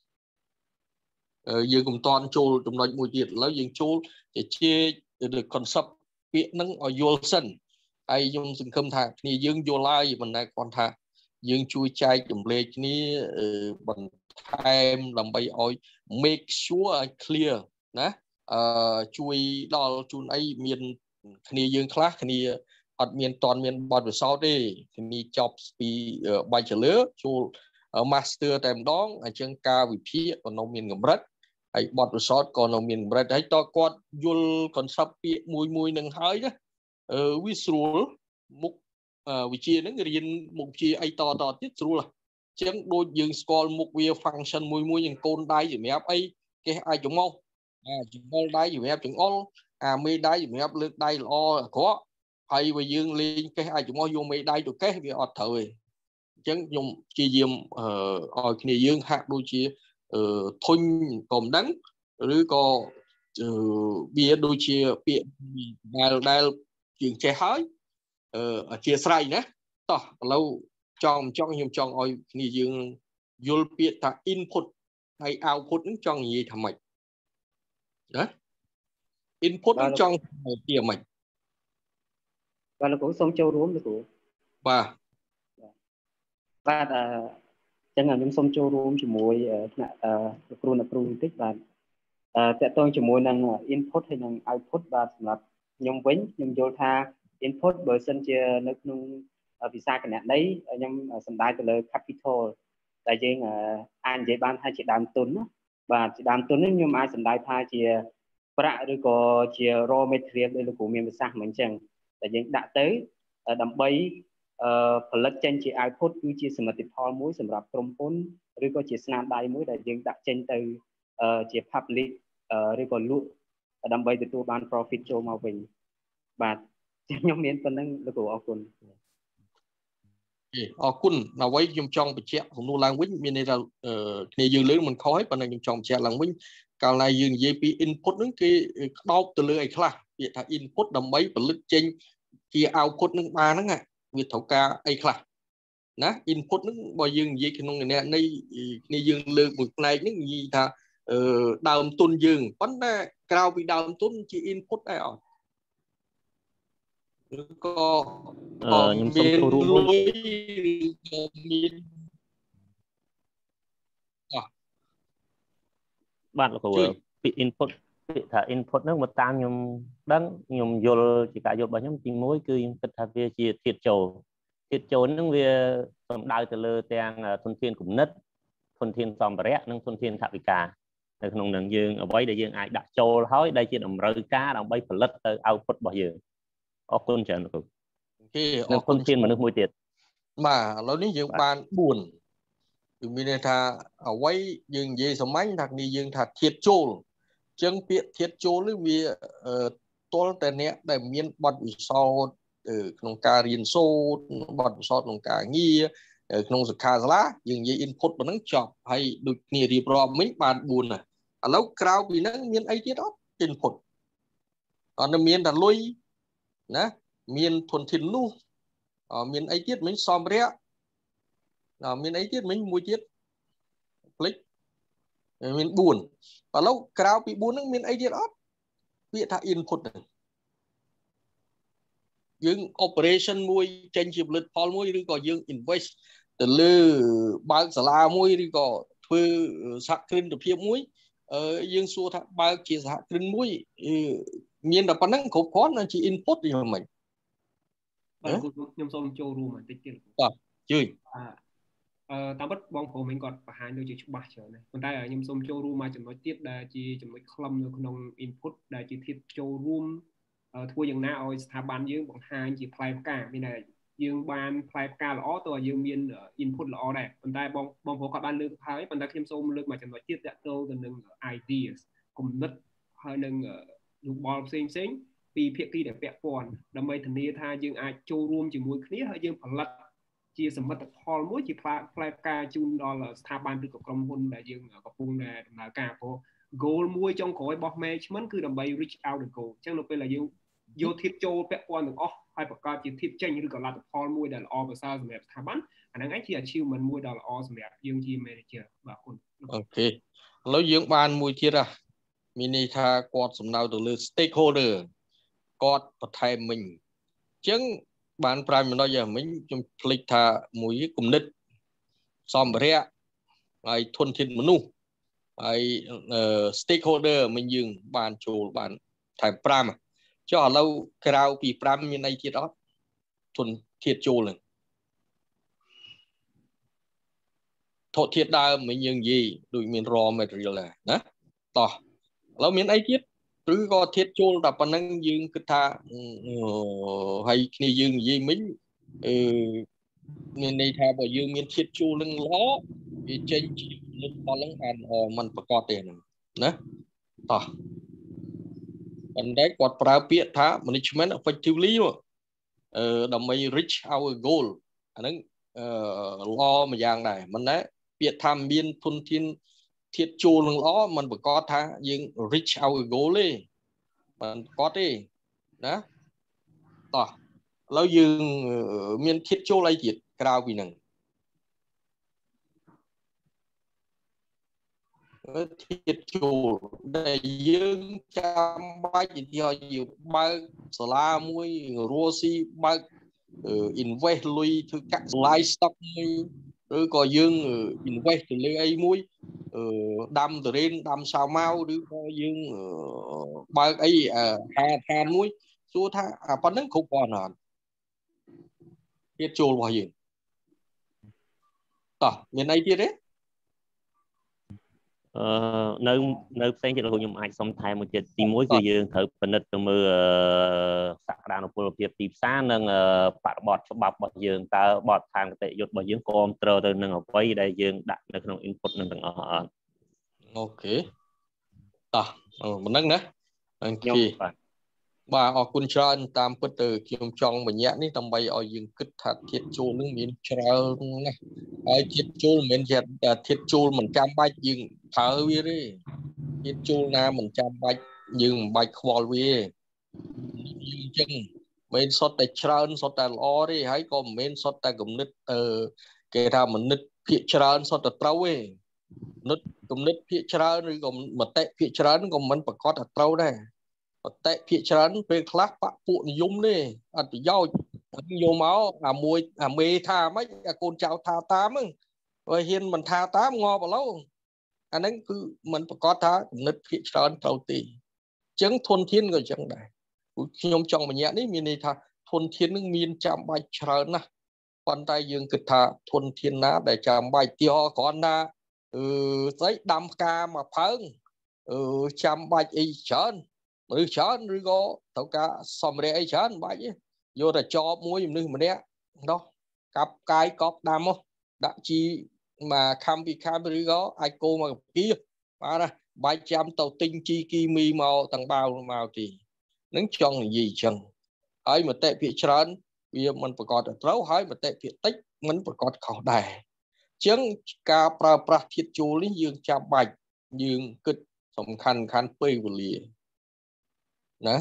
dương cùng toàn châu trong nói mùi tiệt lâu dương châu để chia được concept việc năng ở vô sân ai dùng từng cơm thang thì dương vô lai mình này còn thang dương chui chai chùm lê ní bằng time làm bay oi make sure clear nè chui đo chun ấy miền khi dương khác khi ở miền toàn miền bọt về sau đi thì job bị bay trở lứa chu master tem đó ở trên ca vị trí còn nông miền ngầm đất ai bọt về sau còn nông miền đất ấy to quạt vô còn sắp bị mùi mùi nâng hơi đó visual mục vị trí nó người mục chi ai to to tiết rồi là chẳng đôi dương score mục via function mùi mùi những con đai gì mẹ ấy cái ai chúng không à chúng con đai gì mẹ chúng on à mê đai gì mẹ lướt đai lo có hay về dương liên cái ai chúng vô mê đai được cái việc ọt thời chẳng dùng chi diêm ở cái dương hạ đôi chi thôn còn đắng rồi có bia đôi chi bia đai đai chuyện che hơi ở chia sài nè to lâu trong trong nhung trong oi ni dương vô biết ta input hay output trong gì thầm mày đó input trong tiền mày và nó cũng xong châu rúm được cụ và và chẳng hạn những xong châu rúm chỉ mùi kêu là kêu tích và tại tôi chỉ mùi năng input hay năng output và là nhung vĩnh nhung vô tha input bởi sân chia nước nung vì sao cái này đấy nhưng sân đai từ lời capital tại vì anh dễ ban hai chị đàm tuấn và chị đàm tuấn nhưng mà ai sân đai thay chia bạ rồi có chia raw material đây là của miền sang mình chẳng tại vì đã tới đầm bay phần lật trên chị output cứ chia sẻ một tiếp theo mũi sầm rạp trong phun rồi có chia snap đai mũi đại diện đã trên từ chia public rồi còn lụ đầm bay từตัวban profit cho màu bình và nhóm miền phần năng là của ông ở quân nào quay dùng trong bị chếtของนูลังวิ่งมีในเราเอ่อในยืนเรื่องมันคอยปนในtrong chếtลังวิ่งการในยืน giê pê input นั้นคือดอกตัวเลยคลาเดี๋ยวถ้า input ดำไปผลิตจริงที่ output นั้นมานั่นไงวิธีการไอ้คลานะ input นั้นบ่ยืนยี่ขนมเนี่ยในในยืนเรื่องหมดในนั้นยี่ถ้าเอ่อดาวตุนยืนปั้นได้กล่าวไปดาวตุนจี input ได้อ่ะก็ខ្ញុំសូមចូលរួមមួយបាទលោកគ្រូពី input ពាក្យថា input ហ្នឹងមកតាមខ្ញុំដឹងខ្ញុំយល់ជាការយល់របស់ខ្ញុំទីមួយគឺខ្ញុំគិតថាវាជាធាតុចូលធាតុចូលហ្នឹងវាសំដៅទៅលើទាំងធនធានគំនិតធនធានសម្ភារៈនិងធនធានថវិកាในក្នុងនឹងយើងអ្វីដែលយើងអាចដាក់ចូលហើយដែលជាតម្រូវការដើម្បីផលិតទៅ output របស់យើងអរគុណច្រើនគ្រូគេអអររគុគុណណទៀតមនុស្សមួយទៀតបាទឥឡូវនេះយើងបានbốnគឺមានន័យថាអ្វីយើងនិយាយសម្ាញ់ថានេះយើងថាធាតុចូលអញ្ចឹងពាក្យធាតុចូលនេះវាទល់តែអ្នកដែលមានបទពិសោធន៍ក្នុងការរៀនសូត្របទពិសោធន៍ក្នុងការងារក្នុងសិក្ខាសាលាយើងនិយាយ input ប៉ុណ្ណឹងចប់ហើយដូចគ្នារៀបរាប់មិញបានbốnណាឥឡូវក្រៅពីហ្នឹងមានអីទៀតអត់ input អត់មានតែលុយណាមានធនធាននោះមានអីទៀតមិញសម្ភារៈមានអីទៀតមិញមួយទៀតផ្លេចមានbốnឥឡូវក្រៅពីbốnហ្នឹងមានអីទៀតអត់ពាក្យថា input ហ្នឹងយើង operation មួយចេញជាផលិតផលមួយឬក៏យើង invest ទៅលើបើកសាលាមួយឬក៏ធ្វើសហគ្រិនភាពមួយយើងសួរថាបើកជាសហគ្រិនមួយមានតែប៉ុណ្ណឹងគ្រប់គ្រាន់ជា input យ៉ាងម៉េចបាទខ្ញុំសូមចូលរួមបន្តិចទៀតបាទជួយអឺតាមពិតបងប្អូនមិញគាត់បង្ហាញដូចជាច្បាស់ច្រើនណាស់ប៉ុន្តែខ្ញុំសូមចូលរួមមកចំណុចទៀតដែលជាចំណុចខ្លឹមនៅក្នុង input ដែលជាធាតុចូលរួមធ្វើយ៉ាងណាឲ្យស្ថាប័នយើងបង្ហាញជាផ្លែផ្កាមានតែយើងបានផ្លែផ្កាល្អតើយើងមាន input ល្អដែរប៉ុន្តែបងបងប្អូនគាត់បានលើកហើយប៉ុន្តែខ្ញុំសូមលើកមកចំណុចទៀតទាក់ទងទៅនឹង ideas គំនិតហើយនឹងយោបល់ផ្សេងផ្សេងពីភាគីដែលពាក់ព័ន្ធដើម្បីធានាថាយើងអាចចូលរួមជាមួយគ្នាហើយយើងផលិតជាសមិទ្ធផលមួយជាផ្លែផ្លែផ្កាជូនដល់ស្ថាប័នឬក៏ក្រុមហ៊ុនដែលយើងកំពុងតែដំណើរការព្រោះ goal មួយចុងក្រោយរបស់ management គឺដើម្បី reach out the goal អញ្ចឹងនៅពេលដែលយើងយកធាតុចូលពាក់ព័ន្ធទាំងអស់ហើយបង្កើតជាធាតុចេញឬក៏លទ្ធផលមួយដែលល្អប្រសើរសម្រាប់ស្ថាប័នអាហ្នឹងឯងជា achievement មួយដ៏ល្អសម្រាប់យើងជា manager បាទគុណអូខេឥឡូវយើងបានមួយទៀតហ่ะមានន័យថាគាត់សំដៅទៅលើ stakeholder គាត់បន្ថែមមិញអញ្ចឹងបានប្រាំចំណុចយ៉ាងមិញខ្ញុំភ្លេចថាមួយគំនិតសម្ភារៈហើយធនធានមនុស្សហើយ stakeholder មិញយើងបានចូលបានថែម5ចុះឥឡូវក្រៅពី5មានអីទៀតអត់ធនធានចូលហ្នឹងធនធានដើមមិញយើងនិយាយដូចមាន raw material ដែរណាតោះឥឡូវមានអីទៀតឬក៏ធាតុចូលតែប៉ុណ្្នឹងយើងគិតថាហើយគ្នាយើងនិយាយមិញអឺមានន័យថាបើយើងមានធាតុចូលនឹងល្អវាចេញជាផលិតផលហ្នឹងបានមិនប្រកបទេហ្នឹងណាតោះប៉ុន្តែគាត់ប្រើពាក្យថា management effectively អឺដើម្បី reach our goal អាហ្នឹងអឺល្អមួយយ៉ាងដែរមិនដែរពាក្យថាមានធនធានធាតុចូលនឹងល្អมันប្រកបថាយើង reach our goal ទេมันប្រកបទេណាតោះឥឡូវយើងមានធាតុចូលអីទៀតក្រៅពីហ្នឹងធាតុចូលដែលយើងចាំបាច់ទីឲ្យយើងបើកសាលាមួយរស់ស៊ីបើក invest លុយធ្វើកាក់ livestock មួយឬក៏យើង invest ទៅលើអីមួយដាំតរេនដាំសាវម៉ាវឬក៏យើងបើកអីហាឋានមួយសួរថាអាប៉ុណ្្នឹងគ្រប់គ្រាន់អត់ធាតុចូលរបស់យើងតោះមានអីទៀតទេអឺនៅនៅផ្សេងទៀតខ្ញុំអាចសុំថែមមួយទៀតទីមួយគឺយើងត្រូវពិនិត្យទៅមើលសក្តានុពលភាពទីផ្សារនិងបរិបទច្បាប់របស់យើងតើបទដ្ឋានគតិយុត្តរបស់យើងគ្រប់គ្រងទៅនឹងអ្វីដែលយើងដាក់នៅក្នុង input នឹងទាំងអស់អត់អូខេតោះប៉ុណ្ណឹងណាអូខេបាទអរគុណច្រើនតាមពិតទៅខ្ញុំចង់បញ្ជាក់នេះដើម្បីឲ្យយើងគិតថាធាតុចូលនឹងមានច្រើនណាស់ហើយធាតុចូលមិនមែនជាធាតុចូលមិនចាំបាច់យើងប្រើវាទេធាតុចូលណាមិនចាំបាច់យើងមិនបាច់ខ្វល់វាអញ្ចឹងមិនសុទ្ធតែច្រើនសុទ្ធតែល្អទេហើយក៏មិនមែនសុទ្ធតែគំនិតអឺគេថាមនិតភាកច្រើនសុទ្ធតែត្រូវទេមនិតគំនិតភាកច្រើនឬក៏មតិភាកច្រើនក៏មិនប្រកាសថាត្រូវដែរមតិភាកច្រើនពេលខ្លះបកពួកនិយមទេអត់ប្រយោជន៍យកមកអាមួយអាមេថាម៉េចអាកូនចៅថាតាមហ្នឹងបើហ៊ានមិនថាតាមងាប់ឥឡូវអាហ្នឹងគឺមិនប្រកាសថាគំនិតភាកច្រើនត្រូវទេអញ្ចឹងធនធានក៏អញ្ចឹងដែរខ្ញុំចង់បញ្ជាក់នេះមានន័យថាធនធាននឹងមានចាំបាច់ច្រើនណាស់ប៉ុន្តែយើងគិតថាធនធានណាដែលចាំបាច់ទីហោគ្រាន់ណាអឺស្អីដាំផ្កាមកផើង chăm bạch ấy chán rồi chán rồi có tàu cá xòm rẽ ấy chán bạch ấy vô là cho muối mình mà nè đó cặp cái cọp đam không đã chi mà khăm bị khăm rồi có ai cô mà kia mà ra bảy trăm tàu tinh chi kimi màu tầng bao màu thì nứng chọn gì chẳng ấy mà tệ phía trơn vì mình phải còn trâu hỏi mà tệ phía tích mình phải còn khẩu đài chứng ca pra pra thiết chú lý dương cha bạch dương kịch sòng khăn khăn pê của lìa nè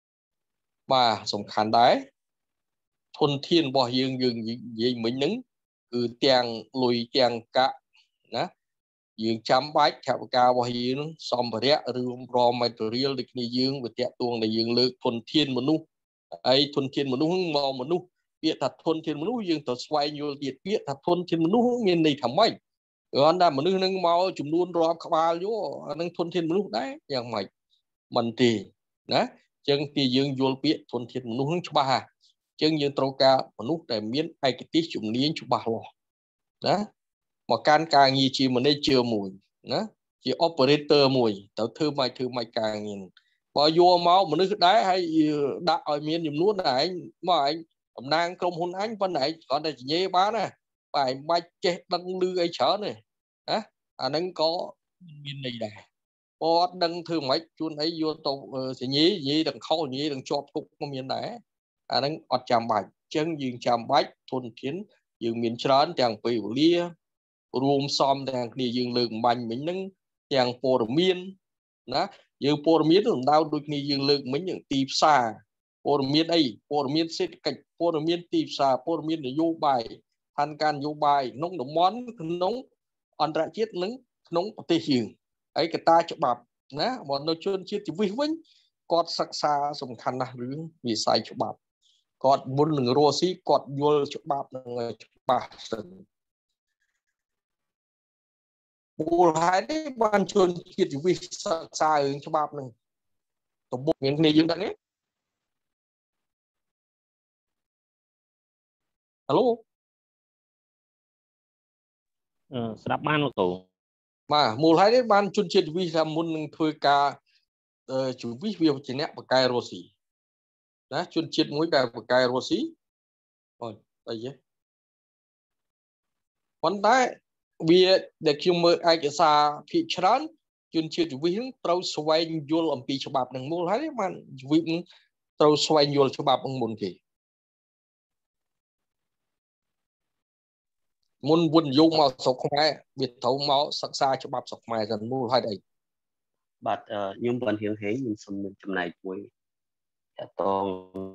mà sòng khăn đấy thuần thiên bỏ dương dương gì mình nứng cứ tiền lùi tiền cả nè dương chăm bách chạm cao bỏ dương xong và rẽ rùm rò material được này dương và tẹt tuồng này dương lực thuần thiên mà nu ấy thuần thiên mà nu hưng mò mà nu biết thật thuần thiên mà nu dương tờ xoay nhiều biết biết thật thuần thiên mà nu nhìn này thầm mấy rồi anh ta mà nu nâng mò chúng luôn rò các ba vô nâng thuần thiên mà nu đấyយ៉ាងmày mình thì nè chân thì dương vô biết thuần thiên mà nu hưng cho ba chân dương trâu ca mà nu để miếng ai cái tí chúng niên cho ba lo đó mà can càng gì chỉ mà nên chưa mùi đó chỉ operator mùi tao thư mày thư mày càng nhìn bao vô máu mà nước đá hay đặt ở miền dùm nuốt này mà anh ông đang công hôn anh bên này còn đây chỉ nhé bá nè phải mai chết đăng lư ấy chở này á à nó có miền này này có đăng thư mấy chuôn ấy vô tàu sẽ nhí gì đừng khâu nhí đừng cho cục miền này à nó ọt chạm bạch chân dương chạm bách thôn thiến dương miền trán chẳng bị lia rùm xóm đang đi dương lượng mạnh mình nâng chẳng phổ miên đó dương phổ miên làm đau đôi khi dương lượng mình những tịp xa phổ miên ấy phổ miên sẽ cách phổ miên tịp xa phổ miên để vô bài thành can vô bài nông đồng món nông ăn ra chết nóng nóng tê hiền ấy cái ta cho bạp đó bọn nó chuyên chết chỉ vì vĩnh còn sắc xa sông khăn là rướng vì sai cho bạp còn muốn lưng rô xí còn vô cho bạp là cho bạp bộ hai đấy ban chuyên kiệt vì xa xa ứng cho bạp này tổng bộ những này dương đăng ấy alo ờ sắp ban một tổ mà một hai đấy ban chuyên kiệt vì là muốn thuê ca chủ vi việc chỉ nét một cái rô xí đó chuyên kiệt mỗi cái một cái rô xí rồi đây chứ vấn đề vì để khi mà ai cái xa thị trấn chuyên chuyên chủ viên trâu xoay vô làm pi cho bạp đừng mua hết mà vì trâu xoay vô cho bạp bằng muốn gì muốn vun vô màu sọc mai biệt thấu máu sắc xa cho bạp sọc mai dần mua hai đây bạn nhưng vẫn hiểu thế nhưng xong mình trong này cuối toàn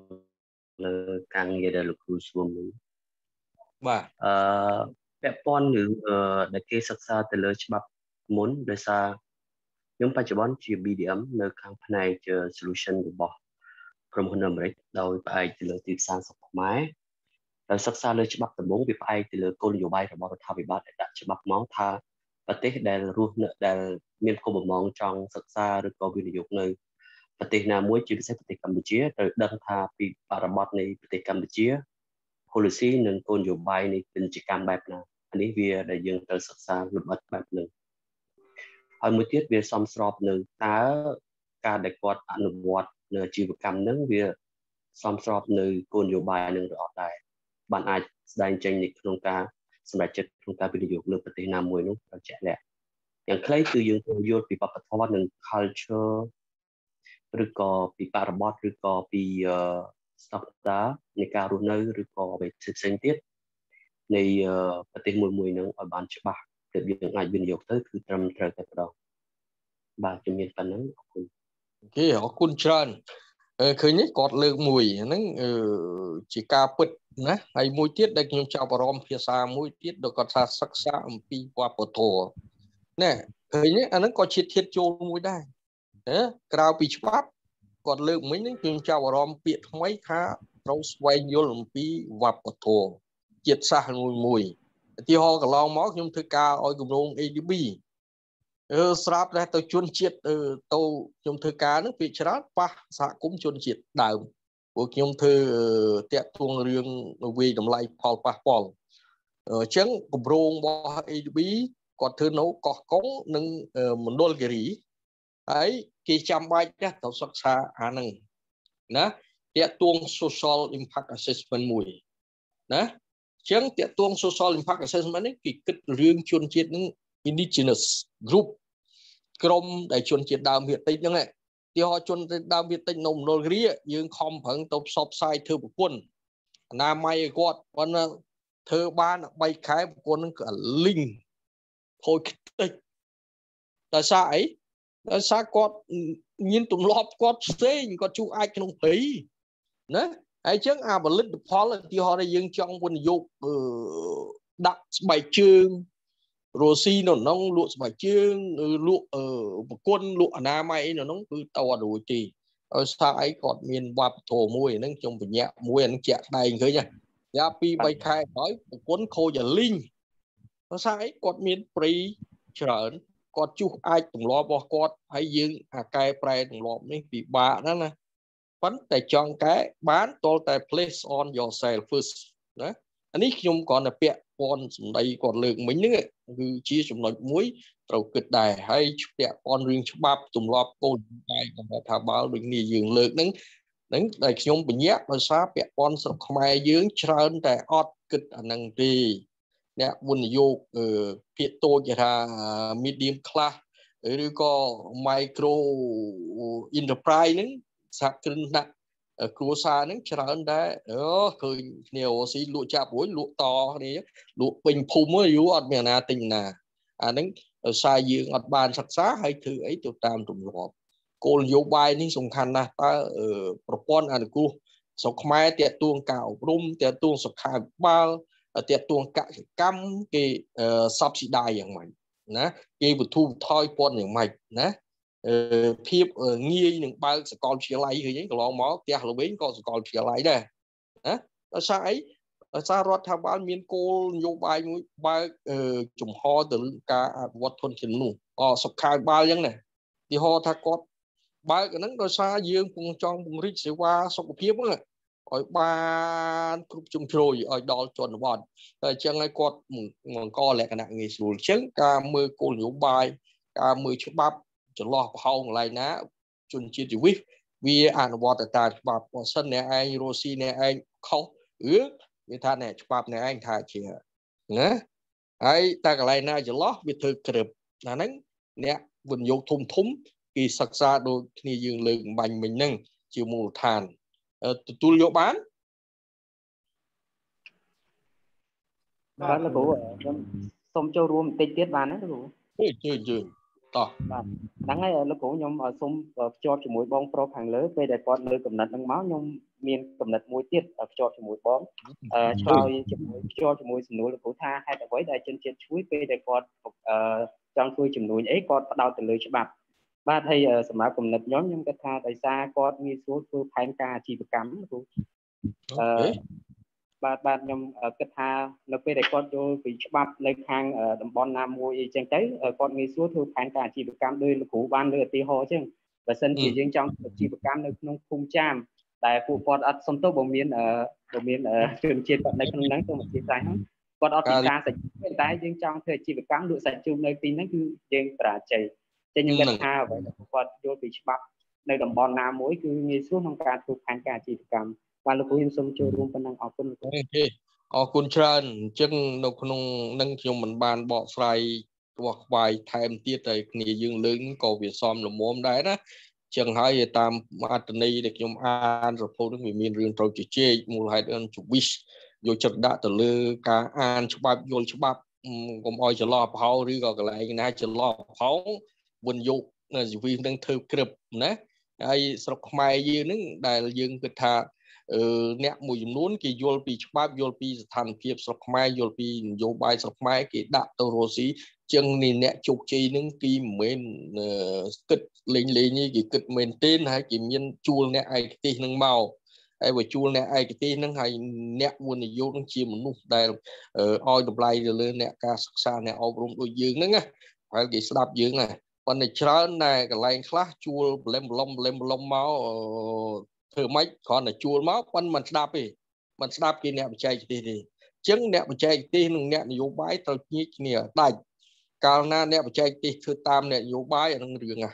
càng nghe được cú xuống mình và แบบป้อนหรือเอ่อในเกศึกษาแต่ละฉบับมุนโดยซายังปัจจุบันจี บี ดี เอ็ม ในข้างภายในเจอ solution របស់ក្រុមហ៊ុនអាមេរិកដោយផ្អែកទៅលើទីផ្សារស្រុកខ្មែរដោយសិក្សាលើច្បាប់ដំបូងវាផ្អែកទៅលើគោលនយោបាយរបស់រដ្ឋាភិបាលដែលដាក់ច្បាប់មកថាប្រទេសដែលរស់នៅដែលមានគោលបំណងចង់សិក្សាឬក៏វិនិយោគនៅប្រទេសណាមួយជាពិសេសប្រទេសកម្ពុជាត្រូវដឹងថាពីបរិបទនៃប្រទេសកម្ពុជា policy និងគោលនយោបាយនៃពាណិជ្ជកម្មបែបណានេះវាដែលយើងត្រូវសិក្សាលម្អិតបែបនេះហើយមួយទៀតវាសមស្របនឹងតើការដែលគាត់អនុវត្តនៅអាជីវកម្មហ្នឹងវាសមស្របនៅគោលនយោបាយនឹងឬអត់ដែរបានអាចស្ដែងចេញនៅក្នុងការសម្រេចចិត្តក្នុងការវិនិយោគលើប្រទេសណាមួយនោះត្រូវជាក់លាក់យ៉ាងខ្លីគឺយើងត្រូវយល់ពីវប្បធម៌និង culture ឬក៏ពីបរិបទឬក៏ពីស្តង់ដារនៃការរស់នៅឬក៏អ្វីផ្សេងៗទៀតនៃប្រទេសមួយមួយនឹងឲ្យបានច្បាស់ទើបយើងអាចវិនិយោគទៅគឺត្រឹមត្រូវតែម្ដងបាទជំរាបប៉ុណ្ណឹងអរគុណអូខេអរគុណច្រើនឃើញនេះគាត់លើកមួយហ្នឹងជាការពិតណាហើយមួយទៀតដែលខ្ញុំចាប់អារម្មណ៍ភាសាមួយទៀតដែលគាត់ថាសិក្សាអំពីវប្បធម៌ណែឃើញនេះអាហ្នឹងក៏ជាធាតុចូលមួយដែរណាក្រៅពីច្បាប់គាត់លើកមិញហ្នឹងខ្ញុំចាប់អារម្មណ៍ពាក្យថ្មីថាត្រូវស្វែងយល់អំពីវប្បធម៌ជាតិសាសន៍មួយមួយឧទាហរណ៍កន្លងមកខ្ញុំធ្វើការឲ្យគម្រោង เอ ดี บี អឺស្រាប់តែទៅជនជាតិទៅខ្ញុំធ្វើការហ្នឹងពីច្រើនប៉ះសហគមន៍ជនជាតិដើមព្រោះខ្ញុំធ្វើតាក់ទងរឿងវិយតម្លៃផលប៉ះពាល់អញ្ចឹងគម្រោងរបស់ เอ ดี บี គាត់ធ្វើនៅកោះកុងនិងមណ្ឌលគិរី ấy khi chăm bài chắc tàu sắc xa à năng nè tiệt tuông social impact assessment mùi nè chẳng tiệt tuông social impact assessment ấy kỳ kết riêng chuyên chết những indigenous group krom đại chuyên chết đào việt tây như này thì họ chuyên đào việt tây nông nô ria nhưng không phẳng tàu shop sai thưa một quân nam mai quạt còn thơ ban bay khai một quân cả linh thôi tích tại sao ấy tại sao quạt nhìn tụm lọp quạt xế quạt chú ai không thấy nè ai chứ à và lịch phó là thì họ đã dừng trong quân dục đặt bài chương rồi xi nó nông lụa bài chương lụa ở một quân lụa nam mai nó nông cứ tàu đuổi thì ở sao ấy còn miền bạc thổ mùi nó trong một nhẹ mùi nó chẹt đầy thôi nha giá pi bay khai nói một cuốn khô giờ linh nó sao ấy còn miền pri trở còn chú ai tụm lo bỏ quạt hay dừng à cài prai tụm lo mấy bị bạ đó nè vấn đề chọn cái bán tôi tại place on yourself first đó anh ấy không còn là bẹt con đây còn lượng mình nữa cứ chia chúng nói muối rồi kịch đài hay bẹt con riêng cho bắp tụm lọp côn này còn phải thả báo đừng nghỉ dường lượng nắng nắng đại chúng bị nhát và xóa bẹt con sọc mai dướng trơn tại ọt kịch anh năng đi nè buồn vô phía tôi chỉ là medium class rồi có micro enterprise nữa sạc kinh nặng cua xa nó chả hơn đấy ờ cười nhiều xí lụa chạp bối lụa to này lụa bình phum mới yếu ở miền nào tình nà à nó sai dương ở bàn sắc xá hay thứ ấy tụi tam tụm lọp cô vô bài ní sùng khăn nè ta ở propon anh cô sọc mai tiệt tuông cào rum tiệt tuông sọc khai bao tiệt tuông cả cam cái subsidyอย่างmạnh nè cái vật thu thôi ponอย่างmạnh nè phiếp nghi những ba sẽ còn chia lại thì những cái lon máu tia là biến con sẽ còn chia lại đây á sao ấy sao rót tham ban miền cô vô bài mũi ba chủng ho từ cả vật thuần chính luôn ờ sọc khai ba giống này thì ho tha cọt ba cái nắng đôi xa dương cùng trong cùng rít sẽ qua sọc phiếp á ở ba cục chung rồi ở đó chuẩn bọn rồi chẳng ai cọt một co lại cái nặng nghề sủi trứng ca mưa cô vô bài ca mưa chụp bắpจะรอเผาอะไรนะจนชีวิตวิอ่านวอตตาฉบับวอสันเนี่ยไอโรซีเนี่ยไอเขาเออวิธานเนี่ยฉบับเนี่ยไอถ่ายเชียนะไอตากอะไรนะจะล้อวิธีกระบนั้นเนี่ยบนโยกทุ่มทุ่มกีศักษาโดยที่ยืนเลืองบันmìnhนั่งจิวมูลทานเออตัวโยบ้านบ้านละกูสมโจรวมติดติดบ้านนะละกูเฮ้ยเจอเจอต่อดังไงลูกกูยมสมจอดจมูกบ้องโปรขังเลยไปได้ก่อนเลยกำนัดนังม้ายมมีกำนัดมวยเตี้ยจอดจมูกบ้องชาวจมูกจอดจมูกสนุลูกกูท่าให้แต่ไว้ได้จนเจ็ดช่วยไปได้ก่อนจังคุยจมูกเอ้ก่อนดาวแต่เลยฉบับบ้านให้สมัยกำนัดย้อนยังกระทาแต่ซาก่อนมีสูตรคือแผนการจีบกรรมกูบ้านบ้านยมกระทาเราไปได้ก่อนโดยปีฉบับในทางดำบอลนามวยจังเต้ก่อนมีสูตรคือแผนการจีบกรรมโดยลูกกูบ้านเลยตีหอซึ่งแต่เส้นที่ยังจังจีบกรรมในน้องภูมิจามแต่ผู้ปอดอัดสมโตบ่มีนบ่มีนจนเจ็ดในขนมนั้นตัวมันจีบใจฮะปอดอัดตีการใส่เป็นแต่ยังจังเธอจีบกรรมดูใส่จุ่มในตีนั้นคือยังปราใจจะยังกระทาไว้ปอดโดยปีฉบับในดำบอลนามวยคือมีสูตรของการถูกแผนการจีบกรรมvà lúc hiện sum cho rùm phần năng ở quân ở quân trần chân đâu không nâng chung mình bàn bỏ phải hoặc bài thêm tiết này nghề dương lớn cầu việt xóm là mồm đấy đó chẳng hay tam atani để chung an rồi phụ nước miền riêng trâu chỉ chê mua hai đơn chụp wish vô chật đã từ lư cả an chụp bắp vô chụp bắp gồm oi chờ lo pháo rồi gọi lại cái này chờ lo pháo quân dục là vì đang thơ kịp nè ai sọc mai dương nước đại dương cái thà nè mùi dùng nón cái vô pi chắp vô pi thành phiệp sọc mai vô pi vô bài sọc mai cái đạn tàu rô xí chân này nè chụp chi những cái mình kịch linh linh như cái kịch mình tên hay cái miền chua nè ai cái tên nâng màu ai vừa chua nè ai cái tên nâng hay nè buồn này vô nâng chim một nút đây oi đập lại rồi lên nè ca sắc xa nè oi rung đôi dương nữa nghe phải cái đạp dương này còn này trơn này cái line class chua lem lom lem lom máu thử mấy còn là chua máu quan mình đạp đi mình đạp cái nè chạy thì thì chứng nè chạy thì nè vô bãi tao nhích nè đại cao na nè chạy thì thưa tam nè vô bãi ở trong đường à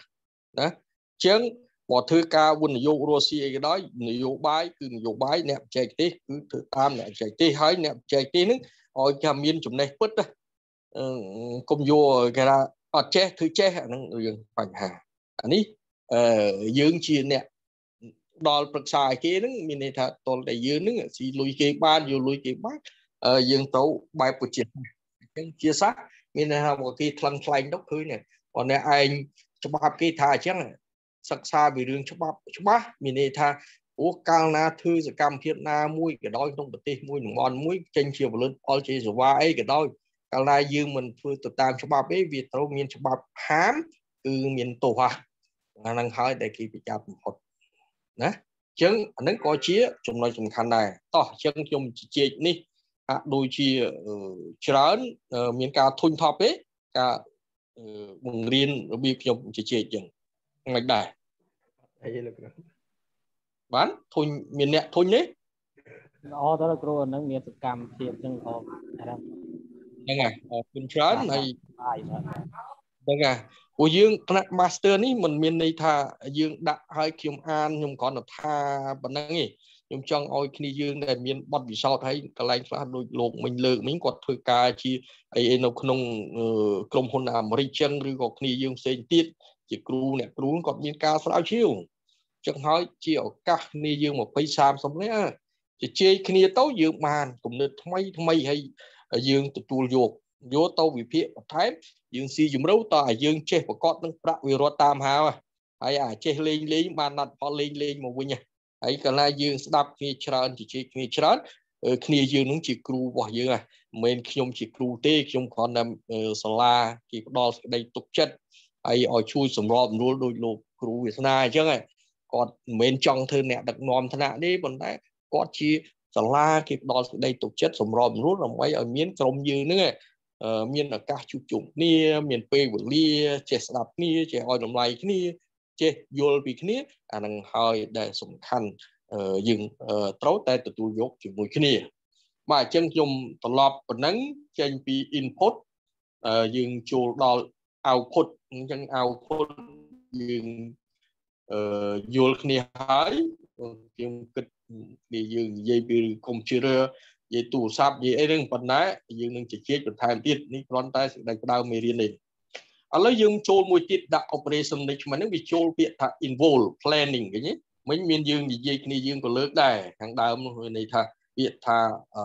ណាជាងមកធ្វើការវិនិយោគរុស្ស៊ីអីក៏ដោយនយោបាយគឺនយោបាយអ្នកបច្ចេកទេសគឺធ្វើតាមអ្នកបច្ចេកទេសហើយអ្នកបច្ចេកទេសហ្នឹងឲ្យថាមានចំណេះពិតកុំយកគេថាអត់ចេះធ្វើចេះអាហ្នឹងយើងបញ្ហាអានេះអឺយើងជាអ្នកដល់ប្រឹក្សាឲ្យគេហ្នឹងមានន័យថាតលតែយើងហ្នឹងស៊ីលុយគេបានយកលុយគេបានយើងទៅបែបប្រជាអញ្ចឹងជាសាសមានន័យថាមកគេថ្លឹងថ្លែងទៅឃើញនេះបើអ្នកឯងច្បាប់គេថាអញ្ចឹងសិក្សាពីរឿងច្បាប់ច្បាស់មានន័យថាអូកាលណាធ្វើសកម្មភាពណាមួយក៏ដោយក្នុងប្រទេសមួយតំបន់មួយចេញជាផលិតផលជាសេវាអីក៏ដោយកាលណាយើងមិនធ្វើទៅតាមច្បាប់ទេវាត្រូវមានច្បាប់ហាមគឺមានទោសអាហ្នឹងហើយដែលគេពិចារណាបំផុតណាអញ្ចឹងអាហ្នឹងក៏ជាចំណុចសំខាន់ដែរតោះអញ្ចឹងខ្ញុំជជែកនេះហាក់ដូចជាច្រើនមានការធុញថប់ទេការបង្រៀនរបៀបខ្ញុំជជែកអញ្ចឹងមិនដែរអីលោកគ្រូបានធុញមានអ្នកធុញទេល្អតើលោកគ្រូហ្នឹងមានសកម្មភាពអញ្ចឹងអត់ហ្នឹងហើយអរគុណច្រើនហើយហ្នឹងហើយពួកយើងថ្នាក់ Master នេះមិនមានន័យថាយើងដាក់ឲ្យខ្ញុំអានខ្ញុំគ្រាន់តែថាប៉ុណ្្នឹងទេខ្ញុំចង់ឲ្យគ្នាយើងដែលមានបទពិសោធន៍ហើយកន្លែងខ្លះដូចលោកមិញលើកមិញគាត់ធ្វើការជាអីនៅក្នុងក្រុមហ៊ុនអាមេរិកចឹងឬក៏គ្នាយើងផ្សេងទៀតជាគ្រូអ្នកគ្រូគាត់មានការស្រាវជ្រាវចឹងហើយជាឱកាសគ្នាយើងยี่สิบ สามสิบនាក់ជជែកគ្នាទៅយើងបានគំនិតថ្មីថ្មីហើយយើងទទួលយកយកទៅវិភាគបន្ថែមយើងស៊ីជំរឿតើឲ្យយើងចេះប្រកបនឹងប្រាក់វិរត់តាមហៅហើយអាចេះលេងលេងបានណាត់ផលលេងលេងមកវិញហើយកាលណាយើងស្ដាប់គ្នាច្រើនជជែកគ្នាច្រើនគ្នាយើងនឹងជាគ្រូរបស់យើងហ่ะមិនមែនខ្ញុំជាគ្រូទេខ្ញុំគ្រាន់តែសាលាគេផ្ដល់សេចក្តីទុកចិត្តហើយឲ្យជួយសម្របសម្រួលដោយលោកគ្រូវាសនាអញ្ចឹងគាត់មិនមែនចង់ធ្វើអ្នកដឹកនាំថ្នាក់ទេប៉ុន្តែគាត់ជាសាលាគេផ្ដល់សេចក្តីទុកចិត្តសម្របសម្រួលដើម្បីឲ្យមានក្រុមយើងហ្នឹងមានឱកាសជួបជុំគ្នាមានពេលវេលាចេះស្ដាប់គ្នាចេះឲ្យតម្លៃគ្នាចេះយល់ពីគ្នាអានឹងហើយដែលសំខាន់យើងត្រូវតែទទួលយកជាមួយគ្នាបាទអញ្ចឹងខ្ញុំត្រឡប់ប៉ុណ្ណឹងចេញពី input យើងចូលដល់ output អញ្ចឹង output យើងយល់គ្នាហើយខ្ញុំគិតពីយើងនិយាយពី computer និយាយទូរស័ព្ទនិយាយអីហ្នឹងប៉ុន្តែយើងនឹងជជែកបន្ថែមទៀតនេះគ្រាន់តែសេចក្តីផ្ដើមមេរៀននេះឥឡូវយើងចូលមួយទៀតដាក់ operation management ហ្នឹងវាចូលពាក្យថា involve planning ឃើញទេមិញមានយើងនិយាយគ្នាយើងក៏លើកដែរខាងដើមនោះន័យថាពាក្យថា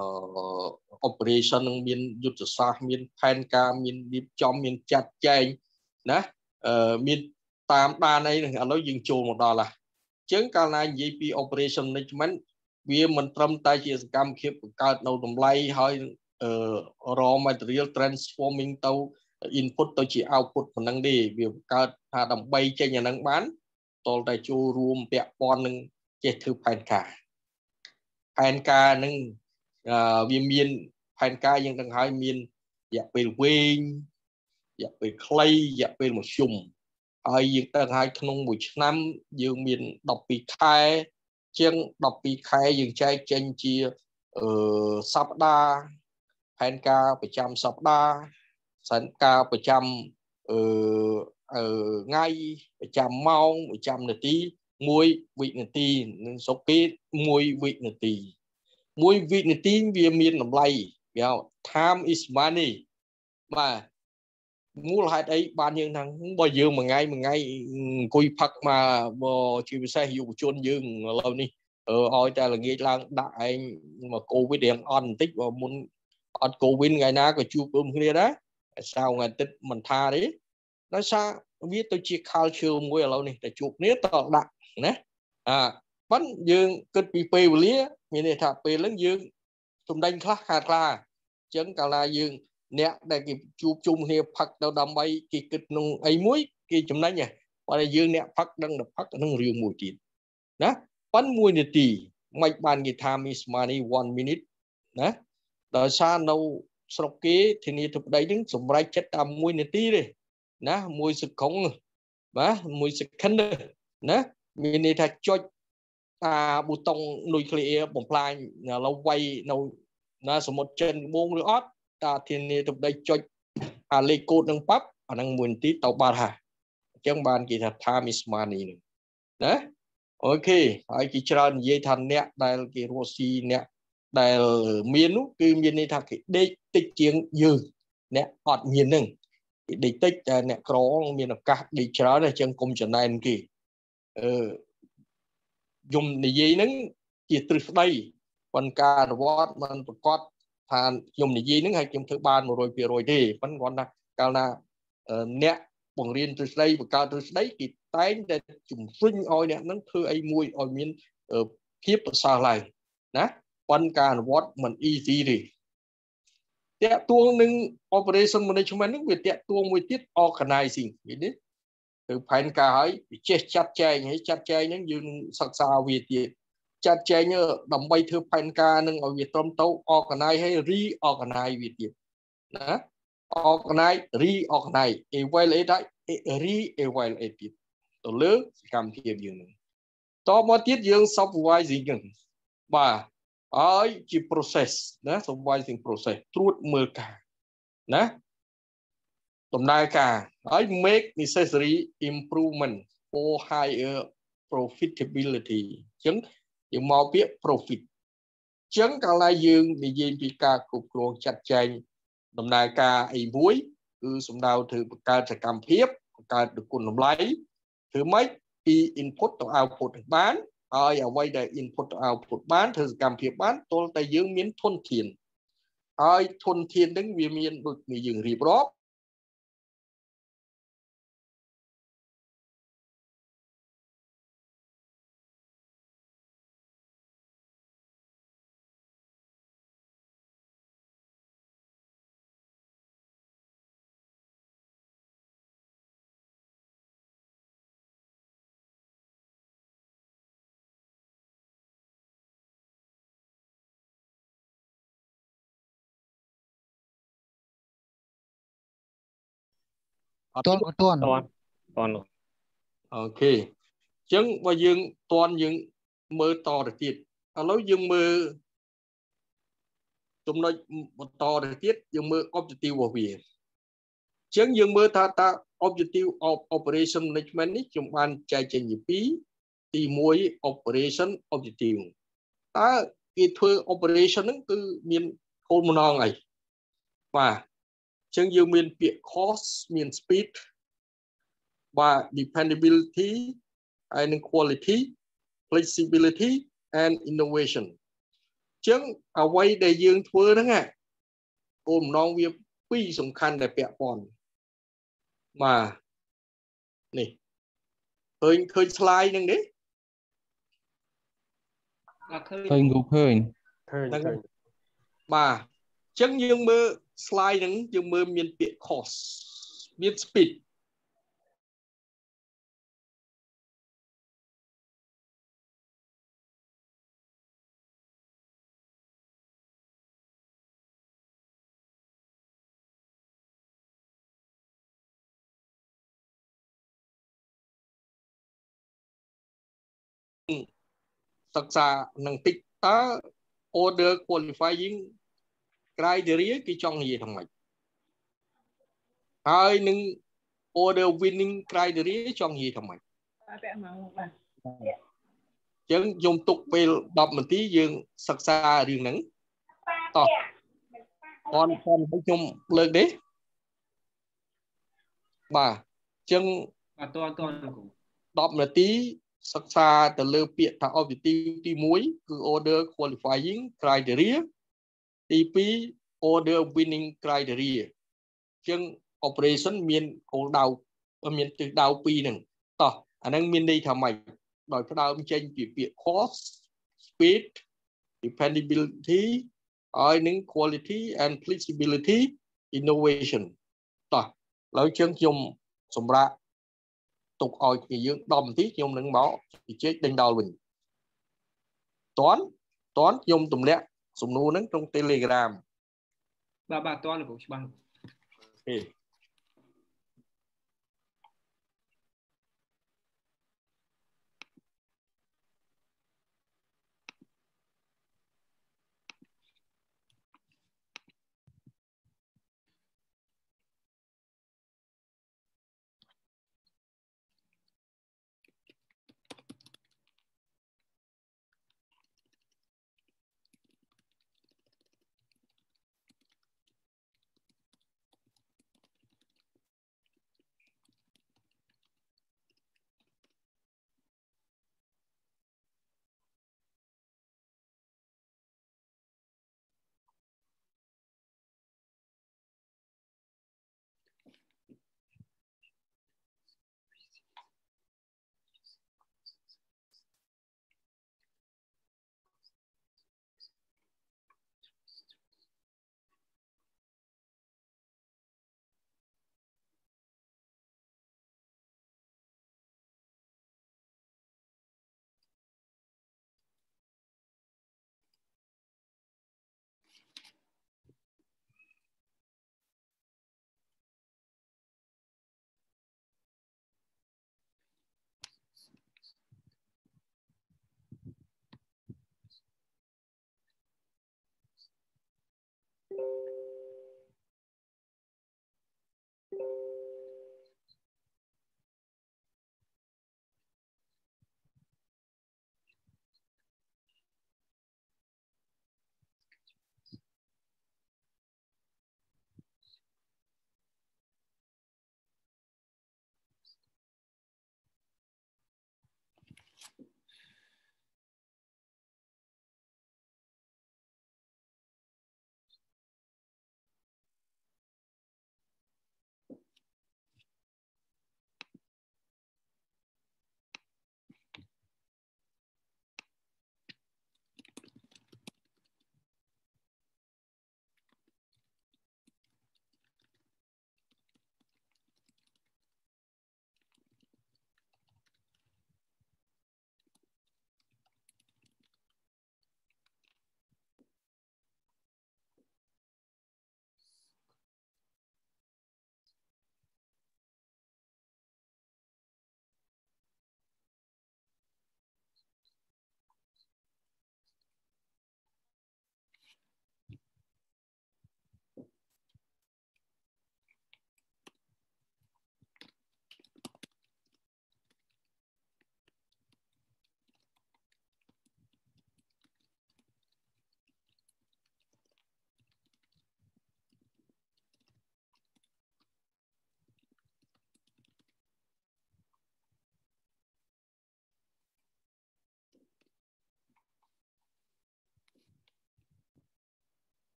operation នឹងមានយុទ្ធសាស្ត្រមានផែនការមានរៀបចំមានចាត់ចែងណាមានតាមដានអីហ្នឹងឥឡូវយើងចូលមកដល់ឡាអញ្ចឹងកាលណានិយាយពី operation managementវាមិនត្រឹមតែជាសកម្មភាពបង្កើតនៅតម្លៃហើយ raw material transforming ទៅ input ទៅជា output ប៉ុណ្ណឹងទេវាបង្កើតថាដើម្បីចេញអាហ្នឹងបានតលតែចូលរួមពាក់ព័ន្ធនឹងចេះធ្វើផែនការផែនការហ្នឹងវាមានផែនការយើងទាំងហើយមានរយៈពេលវែងរយៈពេលខ្លីរយៈពេលមធ្យមហើយយើងទាំងហើយក្នុងមួយឆ្នាំយើងមានដប់ពីរខែជាងដប់ពីរខែយើងចែកចេញជាអឺសប្តាហ៍ផែនការប្រចាំសប្តាហ៍ផែនការប្រចាំអឺថ្ងៃប្រចាំម៉ោងប្រចាំនាទីមួយវិនាទីនឹងសុខគេមួយវិនាទីមួយវិនាទីវាមានតម្លៃគេហៅ time is money បាទមូលហេតុអីបានយើងថាបើយើងមួយថ្ងៃមួយថ្ងៃអង្គុយផឹកមកជាពិសេសយុវជនយើងឥឡូវនេះឲ្យតែល្ងាចឡើងដាក់ឯងមកកូវីដរៀងអត់បន្តិចបើមុនអត់កូវីដថ្ងៃណាក៏ជួបព្រមគ្នាដែរសៅរ៍ថ្ងៃអាទិត្យមិនថាទេដោយសារវាទៅជា culture មួយឥឡូវនេះតែជួបគ្នាតដាក់ណាអាប៉ុន្តែយើងគិតពីពេលវេលាមានន័យថាពេលហ្នឹងយើងសំដែងខ្លះខាតខ្លះអញ្ចឹងកាលណាយើងអ្នកដែលគេជួបជុំគ្នាផឹកទៅដើម្បីគេគិតក្នុងអីមួយគេចំណេញហ៎បើយើងអ្នកផឹកដឹងតែផឹកហ្នឹងរឿងមួយទៀតណាប៉ុន្តែមួយនាទីមិនបានគេថា miss money one minute ណាដោយសារនៅស្រុកគេធានាធិបតីហ្នឹងសម្រេចចិត្តតាមមួយនាទីទេណាមួយសកុងបាទមួយ second ណាមានន័យថាចុចអាប៊ូតុងនុយក្លេអ៊ែរបំផ្លាញឥឡូវវាយនៅណាសមុទ្រចិនត្បូងឬអត់តាធានាធិបតីចុចអាលេខកូដនឹងប៉ាប់អាហ្នឹងមួយនាទីទៅបាត់ហើយអញ្ចឹងបានគេថា time is money ណាអូខេហើយគេច្រើននិយាយថាអ្នកដែលគេរស់ស៊ីអ្នកដែលមាននោះគឺមានន័យថាគេដេកតិចជាងយើងអ្នកអត់មានហ្នឹងគេដេកតិចតែអ្នកក្រមានឱកាសដេកច្រើនអញ្ចឹងកុំចំណែនគេអឺខ្ញុំនិយាយហ្នឹងជាទ្រឹស្ដីប៉ុន្តែការអនុវត្តมันប្រកបថាខ្ញុំនិយាយហ្នឹងហើយខ្ញុំធ្វើបាន một trăm phần trăm ទេប៉ុន្តែគាត់ថាកាលណាអ្នកបង្រៀនទ្រឹស្ដីបង្កើតទ្រឹស្ដីគេតែងតែជំរុញឲ្យអ្នកហ្នឹងធ្វើអីមួយឲ្យមានភាពប្រសើរឡើងណាប៉ុន្តែការអនុវត្តมัน easy ទេតាក់ទងនឹង operation management ហ្នឹងវាតាក់ទងមួយទៀត organizing ឃើញទេទៅផែនការឲ្យចេះចាត់ចែងហើយចាត់ចែងហ្នឹងយើងសិក្សាវាទៀតចាត់ចែងដើម្បីធ្វើផែនការនឹងឲ្យវាត្រឹមត្រូវ organize ហើយ reorganize វាទៀតណា organize reorganize evaluate ហើយ re-evaluate ទៀតទៅលើសកម្មភាពយើងហ្នឹងតមកទៀតយើង supervising ហ្នឹងបាទហើយជា process ណា supervising process ត្រួតមើលការណាដំណើរការហើយ make necessary improvement for higher profitability អញ្ចឹងយើងមកពាក្យ profit អញ្ចឹងកាលណាយើងនិយាយពីការគ្រប់គ្រងចាត់ចែងដំណើរការអីមួយគឺសំដៅទៅបង្កើតសកម្មភាពបង្កើតគុណតម្លៃធ្វើម៉េចពី input ទៅ output បានហើយអ្វីដែល input ទៅ output បានធ្វើសកម្មភាពបានទល់តែយើងមានធនធានហើយធនធានហ្នឹងវាមានដូចយើងរៀបរាប់អត់ទាន់អត់ទាន់តាន់តាន់អូខេអញ្ចឹងបើយើងតាន់យើងមើលតទៅទៀតឥឡូវយើងមើលចំណុចបន្តទៅទៀតយើងមើល objective របស់វាអញ្ចឹងយើងមើលថាតើ objective of operation management នេះខ្ញុំបានចែកចេញជាពីរទីមួយ operation objective តើគេធ្វើ operation ហ្នឹងគឺមានគោលបំណងអីបាទអញ្ចឹងយើងមានពាក្យ cost មាន speed បាទ dependability ហើយនឹង quality flexibility and innovation អញ្ចឹងអ្វីដែលយើងធ្វើហ្នឹងគោលបំណងវាពីរសំខាន់ដែលពាក់ព័ន្ធបាទនេះឃើញឃើញ slide ហ្នឹងទេអត់ឃើញឃើញគូឃើញឃើញឃើញបាទអញ្ចឹងយើងមើល slide ហ្នឹងយើងមើលមានពាក្យ cost មាន speedសិក្សានឹងតិចតើ order qualifying criteria គេចង់និយាយថាម៉េចហើយនឹង order winning criteria ចង់និយាយថាម៉េចពាក់មកបាទអញ្ចឹងខ្ញុំទុកពេលដប់នាទីយើងសិក្សារឿងហ្នឹងតោះអនផងខ្ញុំលើកទេបាទអញ្ចឹងអត់ទាន់ទាន់គ្រូដប់នាទីសិក្សាទៅលើពាក្យថា objective ទីមួយគឺ order qualifying criteria ទីពីរ order winning criteria អញ្ចឹង operation មានគោលដៅមានទិសដៅពីរហ្នឹងតោះអាហ្នឹងមានន័យថាម៉េចដោយផ្ដើមចេញពីពាក្យ cost speed dependability ហើយនឹង quality and flexibility innovation តោះឥឡូវជើងខ្ញុំសម្រាប់ទុកឲ្យគ្នាយើងដប់នាទីខ្ញុំនឹងមកជជែកដេញដោលវិញតន់តន់ខ្ញុំទម្លាក់សំណួរហ្នឹងក្នុង Telegram បាទបាទតន់គ្រូច្បាស់អូខេ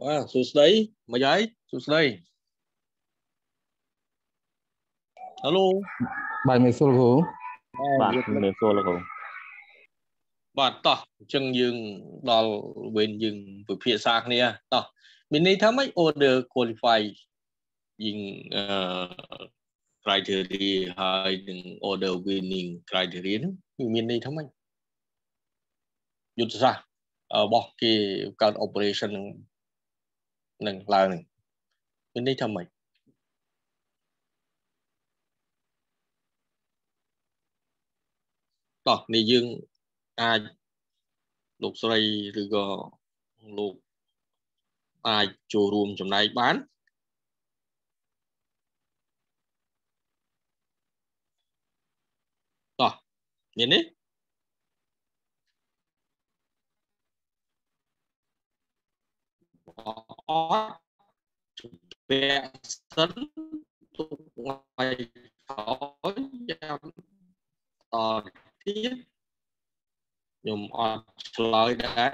Wow, sụt đấy, mà giấy, sụt đấy. Hello. Bài mình số hữu. Bạn mình số là không. Bạn tỏ, chân dừng đo bên dừng với phía sang này tỏ. Mình này thắm ấy order qualify dừng criteria hay dừng order winning criteria nữa. Mình này thắm ấy. Dụt ra, bỏ cái card operation nâng là nâng. Mình này thắm ấy. Tỏ, này dừng ai lục xoay rồi có lục aiចូលរួមចំណែកបានតោះមាននេះអត់ពាក់សិនទុកថ្ងៃក្រោយចាំតទៀតខ្ញុំអត់ឆ្លើយដែរ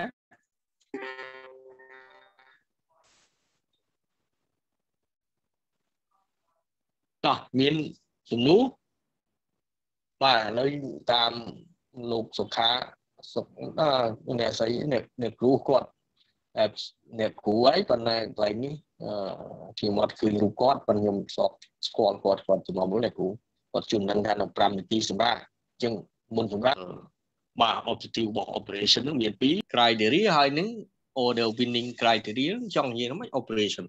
តោះមានសំណួរបាទឥឡូវតាមលោកសុខាសុខអ្នកស្រីអ្នកអ្នកគ្រូគាត់អ្នកគ្រូអីប៉ុន្តែកន្លែងនេះខ្ញុំអត់ឃើញរូបគាត់ប៉ុន្តែខ្ញុំសបស្គាល់គាត់គាត់ចំណុំមួយអ្នកគ្រូគាត់ជូននឹងថានៅ5នាទីសម្រាប់អញ្ចឹងមុនសម្រាប់បាទ objective របស់ operation នឹងមានពីរ criteria ហើយនឹង order winning criteria ចង់និយាយហ្នឹង operation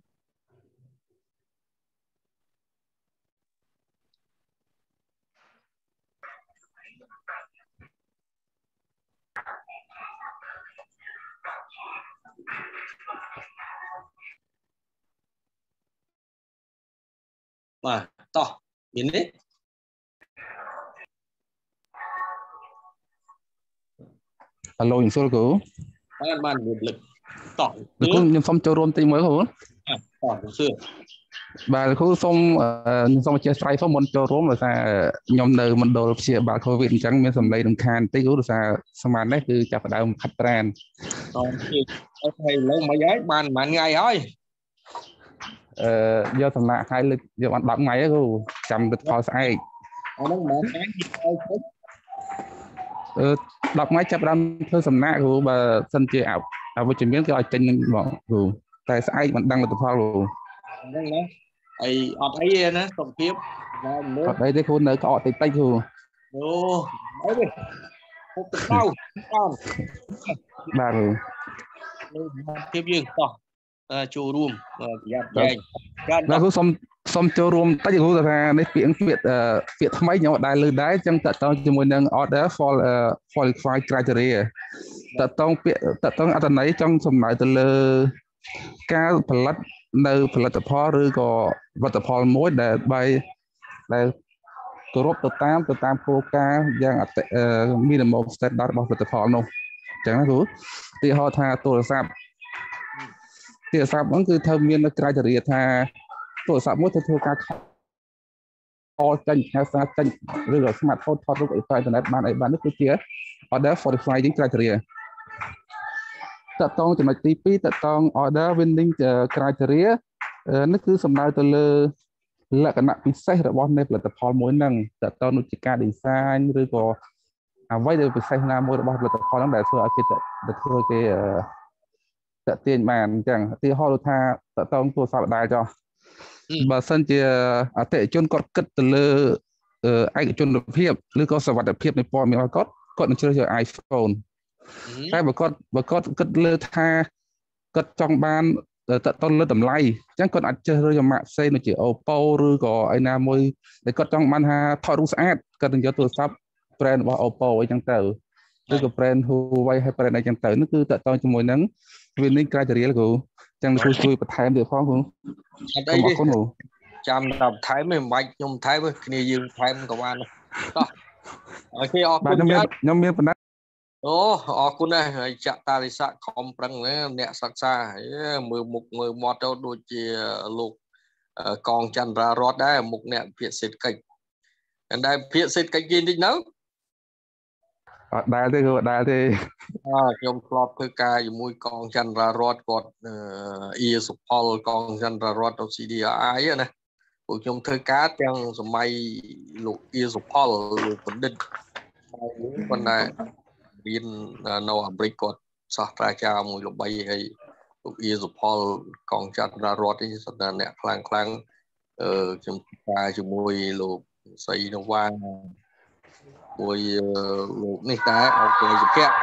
បាទតោះមាននេះហៅលោកញ៉ាំសួរគ្រូបានបានមួយលឹកតោះគ្រូខ្ញុំសូមចូលរួមតិចមួយគ្រូតោះសួរបាទគ្រូសូមខ្ញុំសូមអធិស្ឋានសូមមុនចូលរួមដោយសារខ្ញុំនៅមណ្ឌលព្យាបាល COVID អញ្ចឹងមានសម្លេងរំខានតិចគ្រូដោយសារស្មាននេះគឺចាប់ផ្ដើមខាត់ប្រានតោះអូខេឡើងមិនហើយបានប្រហែលថ្ងៃហើយអឺយកសំណាក់ហើយលើកយកបាន10ថ្ងៃហ្នឹងគ្រូចាំទឹកផលស្អែកអាហ្នឹងមិនថ្ងៃទីឲ្យទៅអឺ10ថ្ងៃចាប់បានធ្វើសំណាក់គ្រូបើសិនជាអវិជ្ជមានគេឲ្យចេញនឹងបងគ្រូតែស្អែកមិនដឹងលទ្ធផលគ្រូហ្នឹងណាអីអត់អីទេណាសុខភាពអត់អីទេគ្រូនៅក្អកតិចតិចគ្រូអូអីទេពុកទៅដៅបានបាទគ្រូនៅភាពយើងតោះចូលរួមប្រយ័ត្នចែងបាទគ្រូសូមសូមចូលរួមតិចគ្រូថានេះពាក្យពាក្យពាក្យថ្មីខ្ញុំអត់ដែលលើដែរអញ្ចឹងតើតើជាមួយនឹង order for qualified criteria តើតើពាក្យតើតើអត្ថន័យចង់សំដៅទៅលើការផលិតនៅផលិតផលឬក៏ផលិតផលមួយដែលបែដែលគោរពទៅតាមទៅតាមគោលការណ៍យ៉ាងអតិ minimum standard របស់ផលិតផលនោះអញ្ចឹងណាគ្រូឧទាហរណ៍ថាទូរស័ព្ទទូរស័ព្ទហ្នឹងគឺត្រូវមាននៅ criteria ថាទូរស័ព្ទមួយត្រូវធ្វើការខលចេញហៅសារចេញឬក៏ smartphone ថតរូបអ៊ីនធឺណិតបានអីបាននេះគឺជា order fortifying criteria តើតងចំណុចទី2តើតង order winning criteria នេះគឺសំដៅទៅលើលក្ខណៈពិសេសរបស់នៃផលិតផលមួយហ្នឹងតើតងនោះជាការ design ឬក៏អ្វីដែលពិសេសណាមួយរបស់ផលិតផលហ្នឹងដែលធ្វើឲ្យគេទៅធ្វើគេតាក់ទាញបានអញ្ចឹងឧទាហរណ៍ថាតើតងទូរស័ព្ទដែរចុះបើសិនជាអតិថិជនគាត់គិតទៅលើឯកជនភាពឬក៏សុវត្ថិភាពនៃព័ត៌មានរបស់គាត់គាត់នឹងជ្រើសរើស iPhone តែបើគាត់បើគាត់គិតលើថាគាត់ចង់បានតទៅលើតម្លៃអញ្ចឹងគាត់អាចជ្រើសរើសម៉ាកផ្សេងដូចជា Oppo ឬក៏ឯណាមួយដែលគាត់ចង់បានថាថតរូបស្អាតគាត់នឹងយកទូរស័ព្ទ brand របស់ Oppo អីចឹងទៅឬក៏ brand Huawei ហើយ brand អីចឹងទៅនោះគឺតទៅជាមួយនឹង winning criteria គ្រូអញ្ចឹងគ្រូជួយបន្ថែមទៀតផងគ្រូអត់អីទេចាំតែបន្ថែមមិនបាច់ខ្ញុំបន្ថែមគ្នាយើងបន្ថែមក៏បានតោះអូខេអរគុណខ្ញុំមានប៉ុណ្ណាអូអរគុណណាស់ហើយចាក់តារិស័កខំប្រឹងអ្នកសិក្សាមើលមុខមើលមាត់ទៅដូចជាលោកកងចន្ទរារតដែរមុខអ្នកវិភាគសេដ្ឋកិច្ចតែវិភាគសេដ្ឋកិច្ចគេតិចនៅអត់ដែលទេគ្រូអត់ដែលទេអើខ្ញុំធ្លាប់ធ្វើការជាមួយកងចន្ទ្រារតគាត់អ៊ីសុផលកងចន្ទ្រារត ซี ดี អាយ ណាពួកខ្ញុំធ្វើការទាំងសម័យលោកអ៊ីសុផលលោកបណ្ឌិតប៉ុន្តែរៀននៅអាមេរិកគាត់សាស្ត្រាចារ្យមួយល្បីហើយលោកអ៊ីសុផលកងចន្ទ្រារតនេះសម្រាប់អ្នកខ្លាំងខ្លាំងអឺខ្ញុំធ្វើការជាមួយលោកសីនវ៉ាមួយលោកនេះដែរអង្គសុភ័ក្រ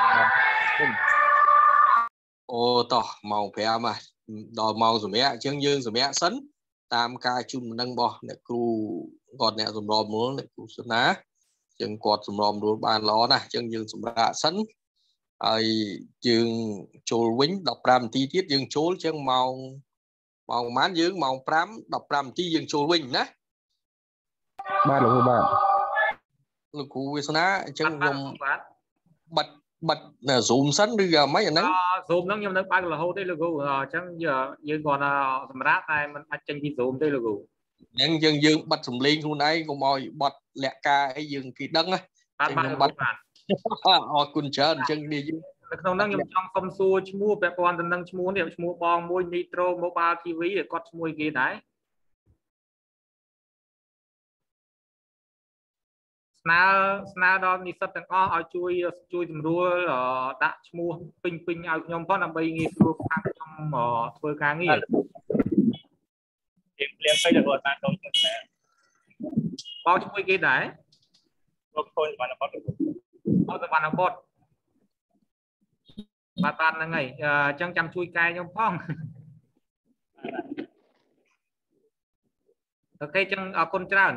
អូតោះម៉ោងប្រាំហ่ะដល់ម៉ោងសម្រាប់អញ្ចឹងយើងសម្រាប់សិនតាមការជូនដំណឹងរបស់អ្នកគ្រូគាត់អ្នកសម្របនួលអ្នកគ្រូសុណាអញ្ចឹងគាត់សម្របនួលបានល្អណាស់អញ្ចឹងយើងសម្រាប់សិនហើយយើងចូលវិញដប់ប្រាំនាទីទៀតយើងចូលអញ្ចឹងម៉ោងម៉ោងប្រហែលយើងម៉ោងប្រាំ ដប់ប្រាំនាទីយើងចូលវិញណាបាទលោកគ្រូបាទលោកគ្រូវាសនាអញ្ចឹងខ្ញុំបិទបិទ Zoom សិនឬយ៉ាងម៉េចអាហ្នឹង Zoom ហ្នឹងខ្ញុំនៅបើករហូតទេលោកគ្រូអញ្ចឹងយើងគាត់សម្រាប់តែមិនអាចចេញពី Zoom ទេលោកគ្រូអញ្ចឹងយើងយើងបិទសំឡេងខ្លួនឯងកុំឲ្យបិទលក្ខការអីយើងគេដឹងណាខ្ញុំបិទបាទអរគុណច្រើនអញ្ចឹងនេះយើងនៅក្នុងហ្នឹងខ្ញុំចង់សុំសួរឈ្មោះពាក់ព័ន្ធទៅនឹងឈ្មោះនេះឈ្មោះបងមួយ Nitro Mobile ទី វី គាត់ឈ្មោះគេដែរស្នើស្នើដល់និស្សិតទាំងអស់ឲ្យជួយជួយសម្រួលដាក់ឈ្មោះពេញពេញឲ្យខ្ញុំផងដើម្បីងាយស្រួលខាងខ្ញុំធ្វើការងារជាព្រាមពេញទៅគាត់តានកូនខ្លួនដែរបងឈ្មោះគេដែរលោកខូនសវណ្ណបុត្រអូសវណ្ណបុត្របាទបាទហ្នឹងហើយអញ្ចឹងចាំជួយកែខ្ញុំផងអូខេអញ្ចឹងអរគុណច្រើន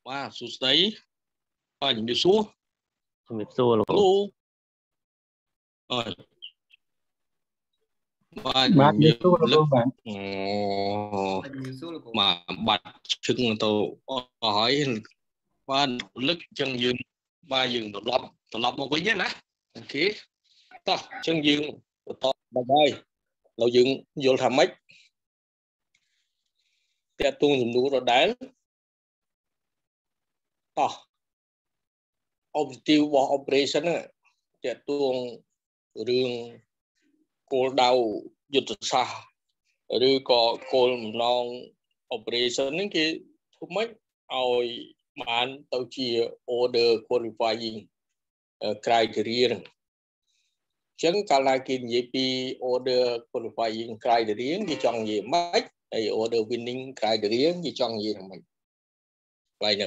បាទសួស្តីបាទជំរាបសួរជំរាបសួរលោកគ្រូ Hello អើយបាទបាទជំរាបសួរលោកគ្រូបាទអូជំរាបសួរលោកគ្រូបាទបាត់ឈឹងទៅអស់ហើយបាទលឹកចឹងយើងបាទយើងត្រឡប់ត្រឡប់មកវិញណាអូខេតោះចឹងយើងបន្តបាច់ហើយเราយើងយល់ថាម៉េចតើទូងសំណួរដដែលតោះ objective របស់ operation ហ្នឹងតើទូងរឿងគោលដៅយុទ្ធសាស្ត្រឬក៏គោលបំណង operation ហ្នឹងគេធ្វើម៉េចឲ្យបានទៅជា order qualifying criteria ហ្នឹងចឹងកាលណាគេនិយាយពី order qualifying criteria គេចង់និយាយម៉េចហើយ order winning criteria គេចង់និយាយថាម៉េចខ្លៃហ្នឹង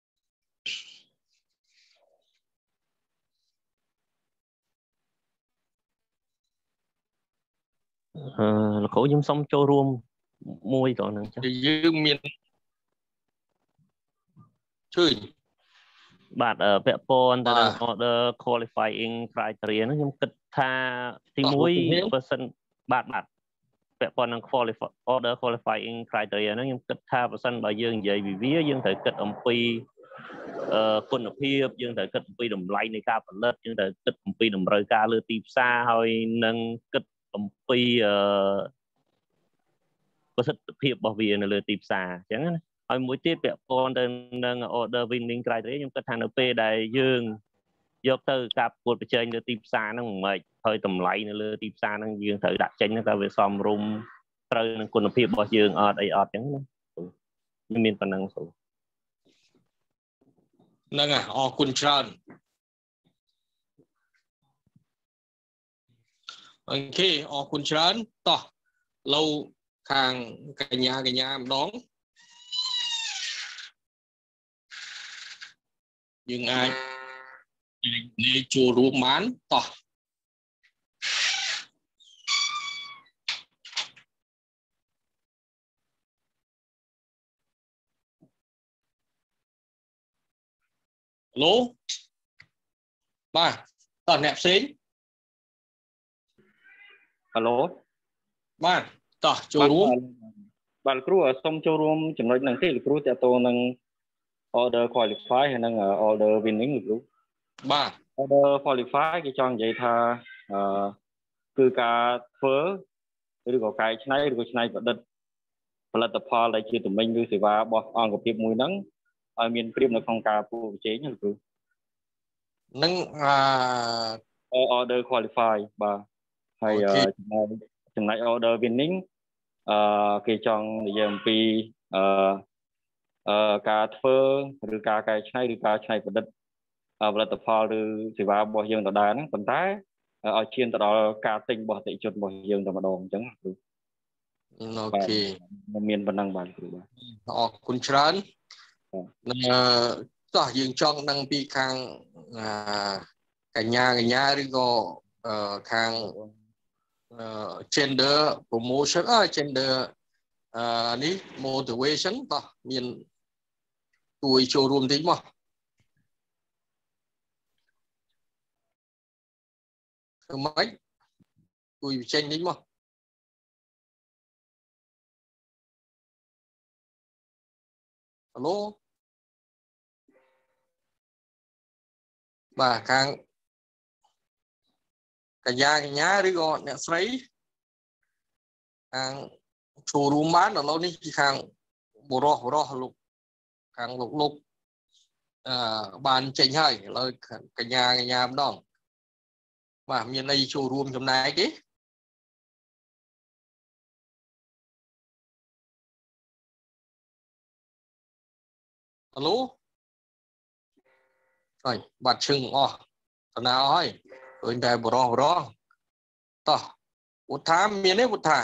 អឺលោកគ្រូខ្ញុំសូមចូលរួមមួយតហ្នឹងចា៎យើងមានជួយបាទពាក់ព័ន្ធទៅនឹង order qualifying criteria ហ្នឹងខ្ញុំគិតថាទីមួយបើសិនបាទបាទពាក់ព័ន្ធនឹង qualify order qualifying criteria ហ្នឹងខ្ញុំគិតថាបើសិនបើយើងនិយាយវិវាយើងត្រូវគិតអំពីអឺគុណភាពយើងត្រូវគិតអំពីតម្លៃនៃការផលិតយើងត្រូវគិតអំពីតម្រូវការលើទីផ្សារហើយនឹងគិតអំពីអឺប្រសិទ្ធភាពរបស់វានៅលើទីផ្សារអញ្ចឹងណាហើយមួយទៀតពាក់ព័ន្ធទៅនឹង order winning criteria ខ្ញុំគិតថានៅពេលដែលយើងយកទៅការប្រកួតប្រជែងលើទីផ្សារហ្នឹងមិនម៉េចហើយតម្លៃនៅលើទីផ្សារហ្នឹងយើងត្រូវដាក់ចេញទៅវាសមរម្យត្រូវនឹងគុណភាពរបស់យើងអត់អីអត់អញ្ចឹងណាខ្ញុំមានប៉ុណ្ណឹងសូមហ្នឹងហើយអរគុណច្រើនអូខេអរគុណច្រើនតោះឡូវខាងកញ្ញាកញ្ញាម្ដងយើងអាចនេះចូលរួមបានតោះឡូបាទតោះអ្នកផ្សេង Hello បាទតោះចូលរួមបាទគ្រូសូមចូលរួមចំណុចហ្នឹងទេលោកគ្រូតើតើនឹង order qualify ហើយនឹង order winning លោកគ្រូបាទ order qualify គេចង់និយាយថាអឺគឺការធ្វើឬក៏កែច្នៃឬក៏ច្នៃប្រឌិតផលិតផលដែលជាទំនិញឬសេវារបស់អង្គភាពមួយហ្នឹងឲ្យមានប្រៀបនៅក្នុងការប្រកួតប្រជែងលោកគ្រូនឹងអឺ order qualify បាទហើយចំណែកចំណែក order winning អឺគេចង់និយាយអំពីអឺអឺការធ្វើឬការកែច្នៃឬការច្នៃប្រឌិតផលិតផលឬសេវារបស់យើងដដែលហ្នឹងប៉ុន្តែឲ្យឈានទៅដល់ការទិញរបស់អតិថិជនរបស់យើងតែម្ដងអញ្ចឹងគ្រូអូខេមានប៉ុណ្ណឹងបាទគ្រូបាទអរគុណច្រើននឹងតោះយើងចង់ដឹងពីខាងកញ្ញាកញ្ញាឬក៏ខាង gender promotion អើ gender អឺនេះ motivation តោះមានជួយចូលរួមតិចមកធ្វើម៉េចជួយបញ្ចេញតិចមកហៅឡូបាទខាងកញ្ញាកញ្ញាឬក៏អ្នកស្រីខាងចូលរួមបានឥឡូវនេះពីខាងបុរសបុរសលោកខាងលោកលោកអឺបានចេញហើយឥឡូវកញ្ញាកញ្ញាម្ដងបាទមានអីចូលរួមចំណែកទេហៅឡូហើយបាត់ឈឹងអស់តាណាអស់ហើយឃើញតែបរោះបរោះតោះវុធាមានទេវុធា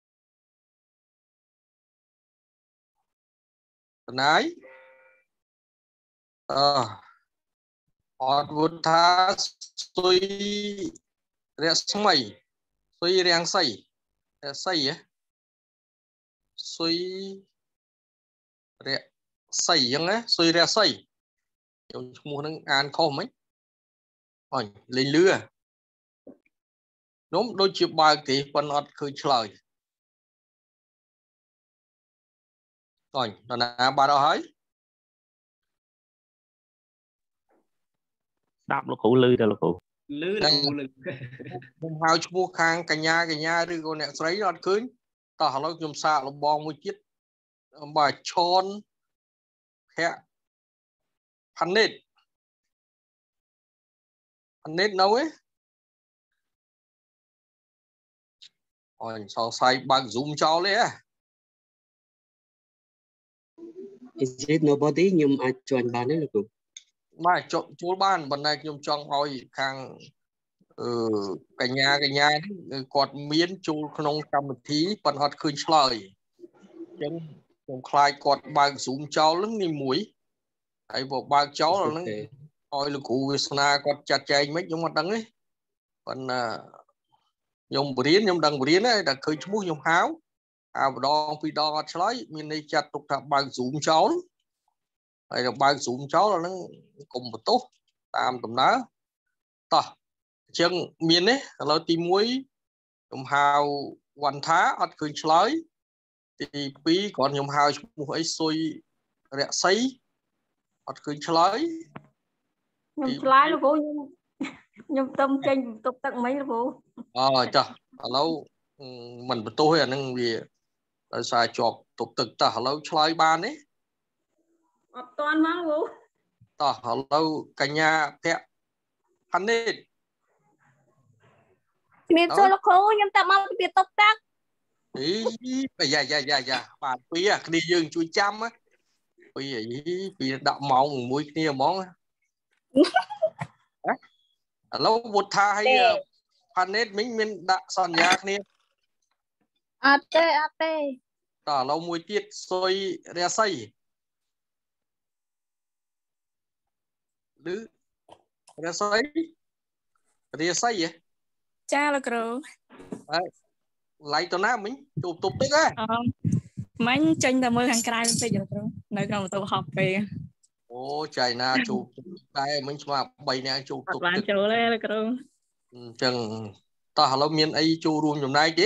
តាណាយអឺអត់វុធាសុយរស្មីសុយរាំងសីរស្មីហ៎សុយរ xây chẳng á xuôi ra xây dùng mua nó ăn không mấy rồi lên lừa đúng đôi chiếc bài kỹ phần ọt khơi trời rồi là nà bà đó hỏi đáp lúc cụ lư ra lúc cụ lư là cụ lư hào mua khang cả nhà cả nhà đi con nè sấy ọt cưới ta nó dùng xa nó bong một chiếc bài tròn khẽ hắn nết hắn nết nấu ấy rồi sau xay bằng zoom cho lấy á Is it nobody nhưng ai join ban đấy là cũng mai chỗ chỗ ban bên này nhung trong hỏi khang ừ, cả nhà cả nhà quạt miến chu không cầm thí phần hoạt khơi trời chân cũng khai quạt bằng zoom cho lắm đi mũi ấy bộ ba cháu là nó coi là cụ Việt quạt chặt chém mấy giống mặt đắng ấy còn nhung bướn nhung đằng bướn ấy đã khơi chú nhung háo à đo phi đo chơi mình đi chặt tục thằng bằng zoom cháu hay là bằng zoom cháu là nó cùng một tốt tam tầm đó ta chân miền ấy là tìm muối nhung hào hoàn thá ở khơi chơi thì phí còn nhung hào chú ấy xôi rẽ sấy ở khơi chơi nhung chơi luôn cô nhung nhung tâm tranh tục tặng mấy luôn cô ờ chà lâu mình bật tôi là năng vì xài chọc tục thực ta lâu chơi ban ấy ở toàn mà cô ta lâu cả nhà kẹt hắn đi miền cho nó khô nhưng ta mang việc tục tặng ý dạ dạ dạ dạ bạn quý à đi dương chui chăm á quý ý vì đạo mong mũi kia món á lâu một tha hay hắn nết mình mình đã sẵn nhạc nè à tê à tê ta lâu mũi tiết xôi ra xây đứ ra xây ra xây vậy cha là cừu lấy tao na mình chụp chụp tức á mình tranh ta mơ hàng cài lên bây giờ nơi còn tụ họp về ô trời na chụp đây mình mà bay nè chụp chụp tức chỗ lên là cừu chừng ta lâu miền ấy chụp luôn trong này chứ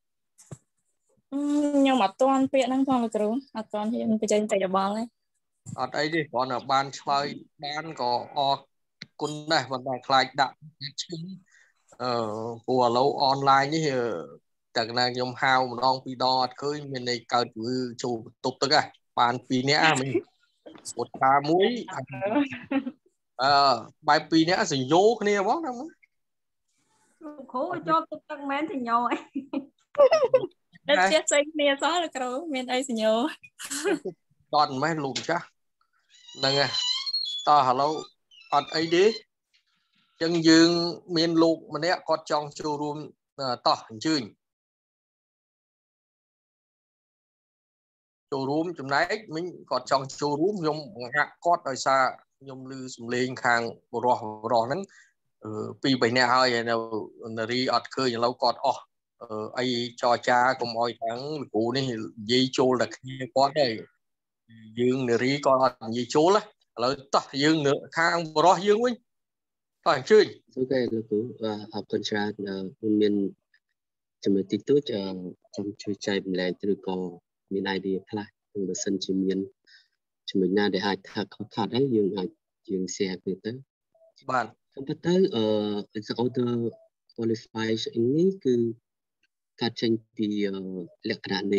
nhưng mà toàn tiện năng phong là cừu à toàn thì mình phải tranh tay ball đấy ở đây đi còn ở ban chơi ban có o quân này vấn đề khai đạn ờ của lâu online như chẳng là nhom hao mà non pi đo khơi mình này cờ từ chủ tục tức à bàn pi nè mình một cá muối ờ bài pi nè sử vô cái này bó đâu khổ cho tục tăng mến thì nhau ấy đất chết xanh nè xóa là cừu miền đây thì nhau toàn mấy lùm chắc nè ta hello ở ấy đi chân dương miền lục mà nè có trong showroom tỏ hình chương showroom chấm này mình có trong showroom nhung ngạc cót ở xa nhung lư sum lên khang rò rò nắng pi bảy nè hơi nào đi ọt khơi như lâu cọt ọ ai cho cha cùng oi tháng cụ này dây chô là kia có đây dương nè ri con dây chô lá là ta dương nữa khang rò dương huynh phải chơi ok là cụ học tuần tra miền chấm tiếp tục trong chơi chạy lại từ còn miền này đi khai từ bờ sân chìm miền chấm mình na để hai thằng khó khăn đấy dương hai dương xe về tới bạn không biết tới ở cái auto qualificationนี้คือการเช่นปีลักษณะใน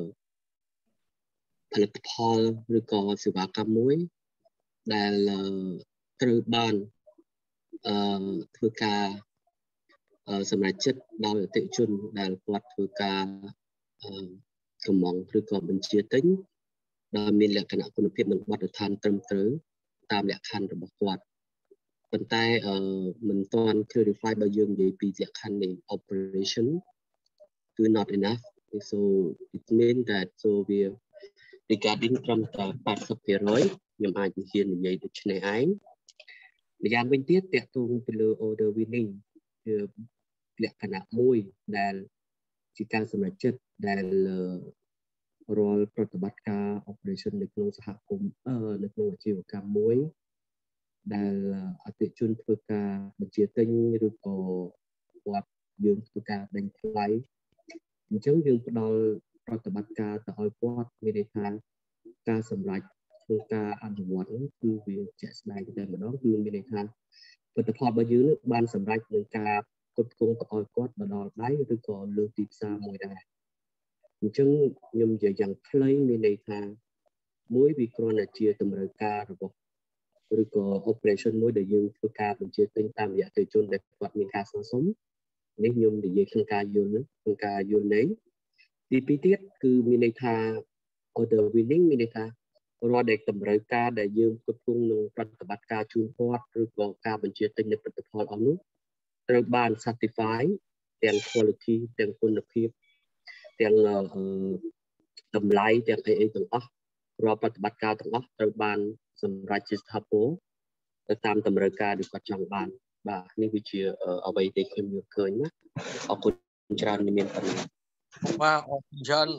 ผลิตภัณฑ์หรือก็สินค้ากรรมមួយដែលត្រូវបានធ្វើការសម្រាប់ចិត្តដោយអតិថិជនដែលគាត់ធ្វើការកម្មងឬក៏បញ្ជាទិញដែលមានលក្ខណៈគុណភាពនិងបទដ្ឋានត្រឹមត្រូវតាមលក្ខខណ្ឌរបស់គាត់ប៉ុន្តែមិនទាន់ clarify បើយើងនិយាយពីលក្ខខណ្ឌនៃ operation គឺ not enough so it mean that so we regarding ត្រឹមតែeighty percent ខ្ញុំអាចនិយាយនិយាយដូចនេះឯងម្យ៉ាងវិញទៀតតកតងទៅលើ order winning គឺលក្ខណៈមួយដែលជាការសម្រេចចិត្តដែលរាល់ប្រតិបត្តិការ operation នៅក្នុងសហគមន៍នៅក្នុងអាជីវកម្មមួយដែលអតិថិជនធ្វើការបញ្ជាទិញឬក៏គាត់យើងធ្វើការដេញថ្លៃអញ្ចឹងយើងផ្ដល់ប្រតិបត្តិការទៅឲ្យគាត់មានន័យថាការសម្រេចធ្វើការអនុវត្តនោះគឺវាជាក់ស្ដែងតែម្ដងគឺមានន័យថាផលិតផលរបស់យើងបានសម្រេចនឹងការគ្រប់គ្រងទៅឲ្យគាត់មកដល់ដៃឬក៏លើទីផ្សារមួយដែរអញ្ចឹងខ្ញុំនិយាយយ៉ាងខ្លីមានន័យថាមួយវាគ្រាន់តែជាតម្រូវការរបស់ឬក៏ operation មួយដែលយើងធ្វើការបញ្ជាទិញតាមរយៈអតិថិជនដែលគាត់មានការសន្សំនេះខ្ញុំនិយាយក្នុងការយល់ក្នុងការយល់ន័យទីពីរទៀតគឺមានន័យថា order winning មានន័យថារាល់ដែលតម្រូវការដែលយើងគ្រប់គ្រងនឹងប្រតិបត្តិការជូនគាត់ឬក៏ការបញ្ជាទិញនៃផលិតផលអស់នោះត្រូវបាន certify ទាំង quality ទាំងគុណភាពទាំងតម្លៃទាំងអីអីទាំងអស់រាល់ប្រតិបត្តិការទាំងអស់ត្រូវបានសម្រាប់ជាស្ថាពរទៅតាមតម្រូវការដែលគាត់ចង់បានបាទនេះវាជាអ្វីដែលខ្ញុំយល់ឃើញណាអរគុណច្រើនមានប៉ុណ្ណឹងបាទអរគុណច្រើន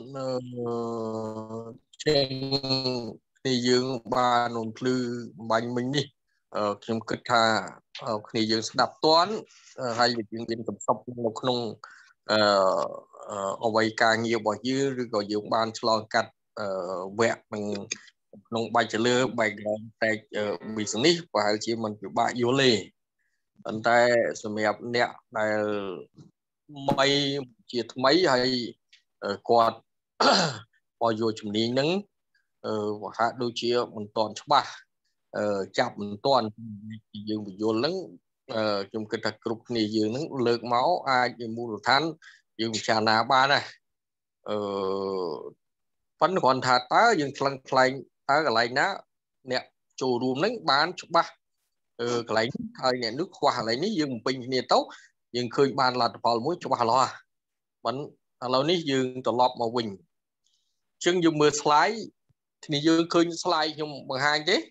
ជាងគ្នាយើងបានរំភ្លឺបាញ់មិញនេះខ្ញុំគិតថាគ្នាយើងស្ដាប់តន់ហើយយើងមានកំសត់នៅក្នុងអឺអ្វីការងាររបស់យើងឬក៏យើងបានឆ្លងកាត់វគ្គនឹងក្នុង Bachelor background tech business ប្រហែលជាមិនពិបាកយល់ទេប៉ុន្តែសម្រាប់អ្នកដែលមិនជាថ្មីហើយគាត់បើយកជំនាញហ្នឹងអឺហាក់ដូចជាមិនទាន់ច្បាស់ចាប់មិនទាន់យើងបញ្យល់ហ្នឹងខ្ញុំគិតថាគ្រប់គ្នាយើងហ្នឹងលើកមកអាចជាមូលដ្ឋានយើងពិចារណាបានណាអឺប៉ុន្តែគ្រាន់ថាតើយើងខ្លាំងខ្លែងតើកន្លែងណាអ្នកចូលរួមហ្នឹងបានច្បាស់អឺកន្លែងហើយអ្នកនោះខ្វះកន្លែងនេះយើងបំពេញគ្នាទៅយើងឃើញបានលទ្ធផលមួយច្បាស់លាស់មិនឥឡូវនេះយើងត្រឡប់មកវិញអញ្ចឹងយើងមើល slide គ្នាយើងឃើញ slide ខ្ញុំបង្ហាញទេ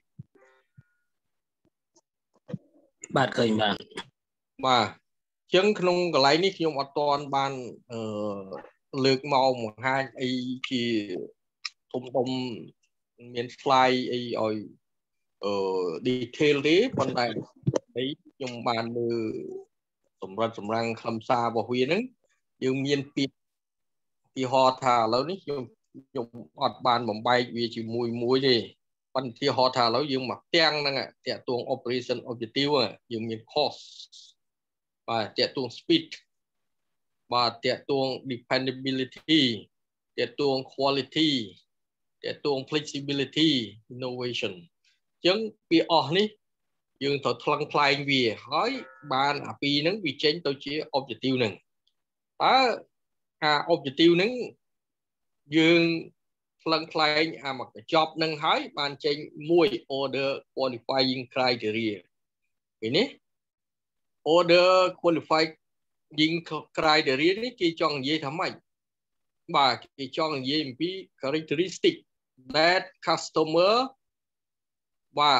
បាទឃើញបាទបាទអញ្ចឹងក្នុងកន្លែងនេះខ្ញុំអត់ទាន់បានអឺលើកមកបង្ហាញអីជាធំធំមាន slide អីឲ្យអឺ detail ទេប៉ុន្តែអីខ្ញុំបានមើលសម្រាប់សម្រាំងខ្លឹមសាររបស់វាហ្នឹងយើងមានពីពីហោថាឥឡូវនេះខ្ញុំខ្ញុំអត់បានបំបែកវាជាមួយមួយទេប៉ុន្តែហោថាឥឡូវយើងមកទាំងហ្នឹងតាក់ទង operation objective យើងមាន cost បាទតាក់ទង speed បាទតាក់ទង dependability តាក់ទង quality តាក់ទង flexibility innovation អញ្ចឹងពីអស់នេះយើងត្រូវថ្លឹងថ្លែងវាហើយបានអាពីរហ្នឹងវាចេញទៅជា objective ហ្នឹងតើអា objective ហ្នឹងយើងថ្លឹងថ្លែងអាមកបញ្ចប់ហ្នឹងហើយបានចេញមួយ order qualifying criteria ឃើញទេ order qualifying criteria នេះគេចង់និយាយថាម៉េចបាទគេចង់និយាយអំពី characteristic that customer បាទ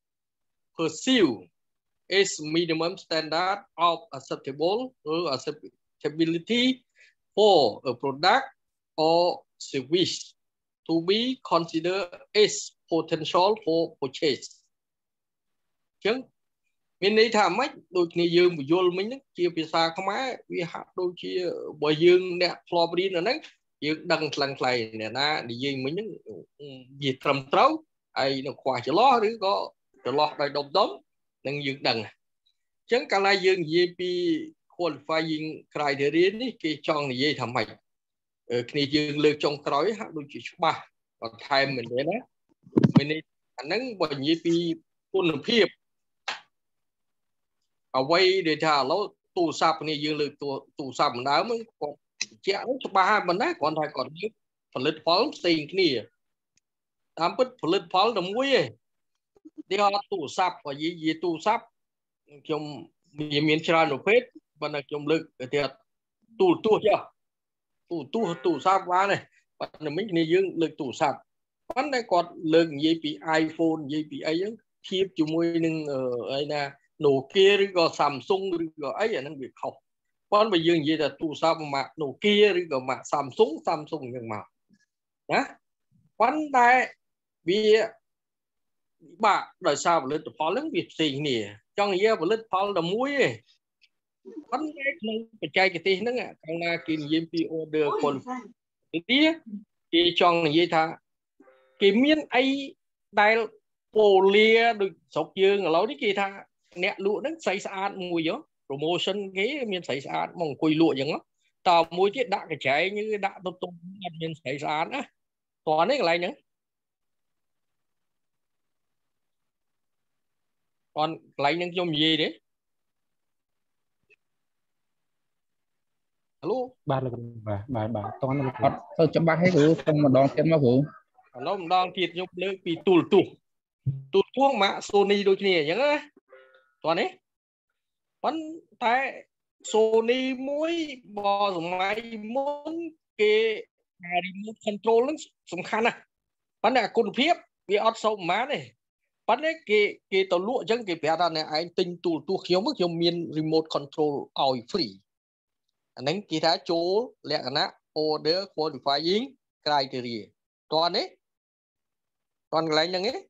perceive is minimum standard of acceptable or acceptability for a product or service to be considered as potential for purchase ចឹងមានន័យថាម៉េចដូចគ្នាយើងបញ្យល់មិញហ្នឹងជាភាសាខ្មែរវាហាក់ដូចជាបើយើងអ្នកធ្លាប់រៀនអាហ្នឹងយើងដឹងខ្លាំងខ្លាយអ្នកណានិយាយមិញហ្នឹងវាត្រឹមត្រូវហើយនៅខ្វះចន្លោះឬក៏ចន្លោះដោយដុំដុំនឹងយើងដឹងអញ្ចឹងកាលណាយើងនិយាយពី qualifying criteria នេះគេចង់និយាយថាម៉េចគ្នាយើងលើកចុងក្រោយហាក់ដូចជាច្បាស់បន្ថែមមែនទេណាមានអាហ្នឹងបើនិយាយពីគុណភាពអ្វីដែលថាឥឡូវទូរស័ព្ទនេះយើងលើកទូរស័ព្ទម្ដងហ្នឹងគាត់ជាក់ហ្នឹងច្បាស់ហើយប៉ុន្តែគ្រាន់តែគាត់លើកផលិតផលផ្សេងគ្នាតាមពិតផលិតផលតែមួយឯងទីហោទូរស័ព្ទបើនិយាយទូរស័ព្ទខ្ញុំវាមានច្រើនប្រភេទប៉ុន្តែខ្ញុំលើកទៅទូរទស្សន៍ចុះទូរទស្សន៍ទូរស័ព្ទបានទេប៉ុន្តែមិញគ្នាយើងលើកទូរស័ព្ទប៉ុន្តែគាត់លើកនិយាយពី iPhone និយាយពីអីហ្នឹងធៀបជាមួយនឹងអីណា Nokia ឬក៏ Samsung ឬក៏អីអាហ្នឹងវាខុសប៉ុន្តែបើយើងនិយាយថាទូរស័ព្ទមក Nokia ឬក៏មក Samsung Samsung អញ្ចឹងមកណាប៉ុន្តែវាបាទដោយសារផលិតផលហ្នឹងវាផ្សេងគ្នាចង់និយាយផលិតផលតែមួយទេប៉ុន្តែក្នុងបច្ចេកទេសហ្នឹងខាងណាគេនិយាយពី order quality គេចង់និយាយថាគេមានអីដែលប៉ូលាដូចស្រុកយើងឥឡូវនេះគេថាអ្នកលក់ហ្នឹងស្អីស្អាតមួយហ៎ promotion គេមានស្អីស្អាតមកអង្គុយលក់អញ្ចឹងតមួយទៀតដាក់កញ្ចែងឬដាក់តុតុអត់មានស្អីស្អាតណាតោះនេះកន្លែងហ្នឹងអនកន្លែងហ្នឹងខ្ញុំនិយាយទេហៅបាទបាទបាទបាទតោះអត់ទៅច្បាស់ទេគ្រូសុំម្ដងទៀតមកគ្រូឥឡូវម្ដងទៀតខ្ញុំលើកពីទូលទស្សន៍ទូលទស្សន៍ម៉ាក Sony ដូចគ្នាអញ្ចឹងណាតោះនេះប៉ុន្តែ Sony មួយបើសម័យមុនគេ remote control ហ្នឹងសំខាន់ណាស់ប៉ុន្តែគុណភាពវាអត់សូវប្រហែលទេប៉ុន្តែគេគេទៅលក់អញ្ចឹងគេប្រាប់ថាអ្នកឯងទិញទូលទស្សន៍ខ្ញុំខ្ញុំមាន remote control ឲ្យ free អាហ្នឹងគេថាចូលលក្ខណៈ order qualifying criteria តោះនេះតោះកន្លែងហ្នឹងឯង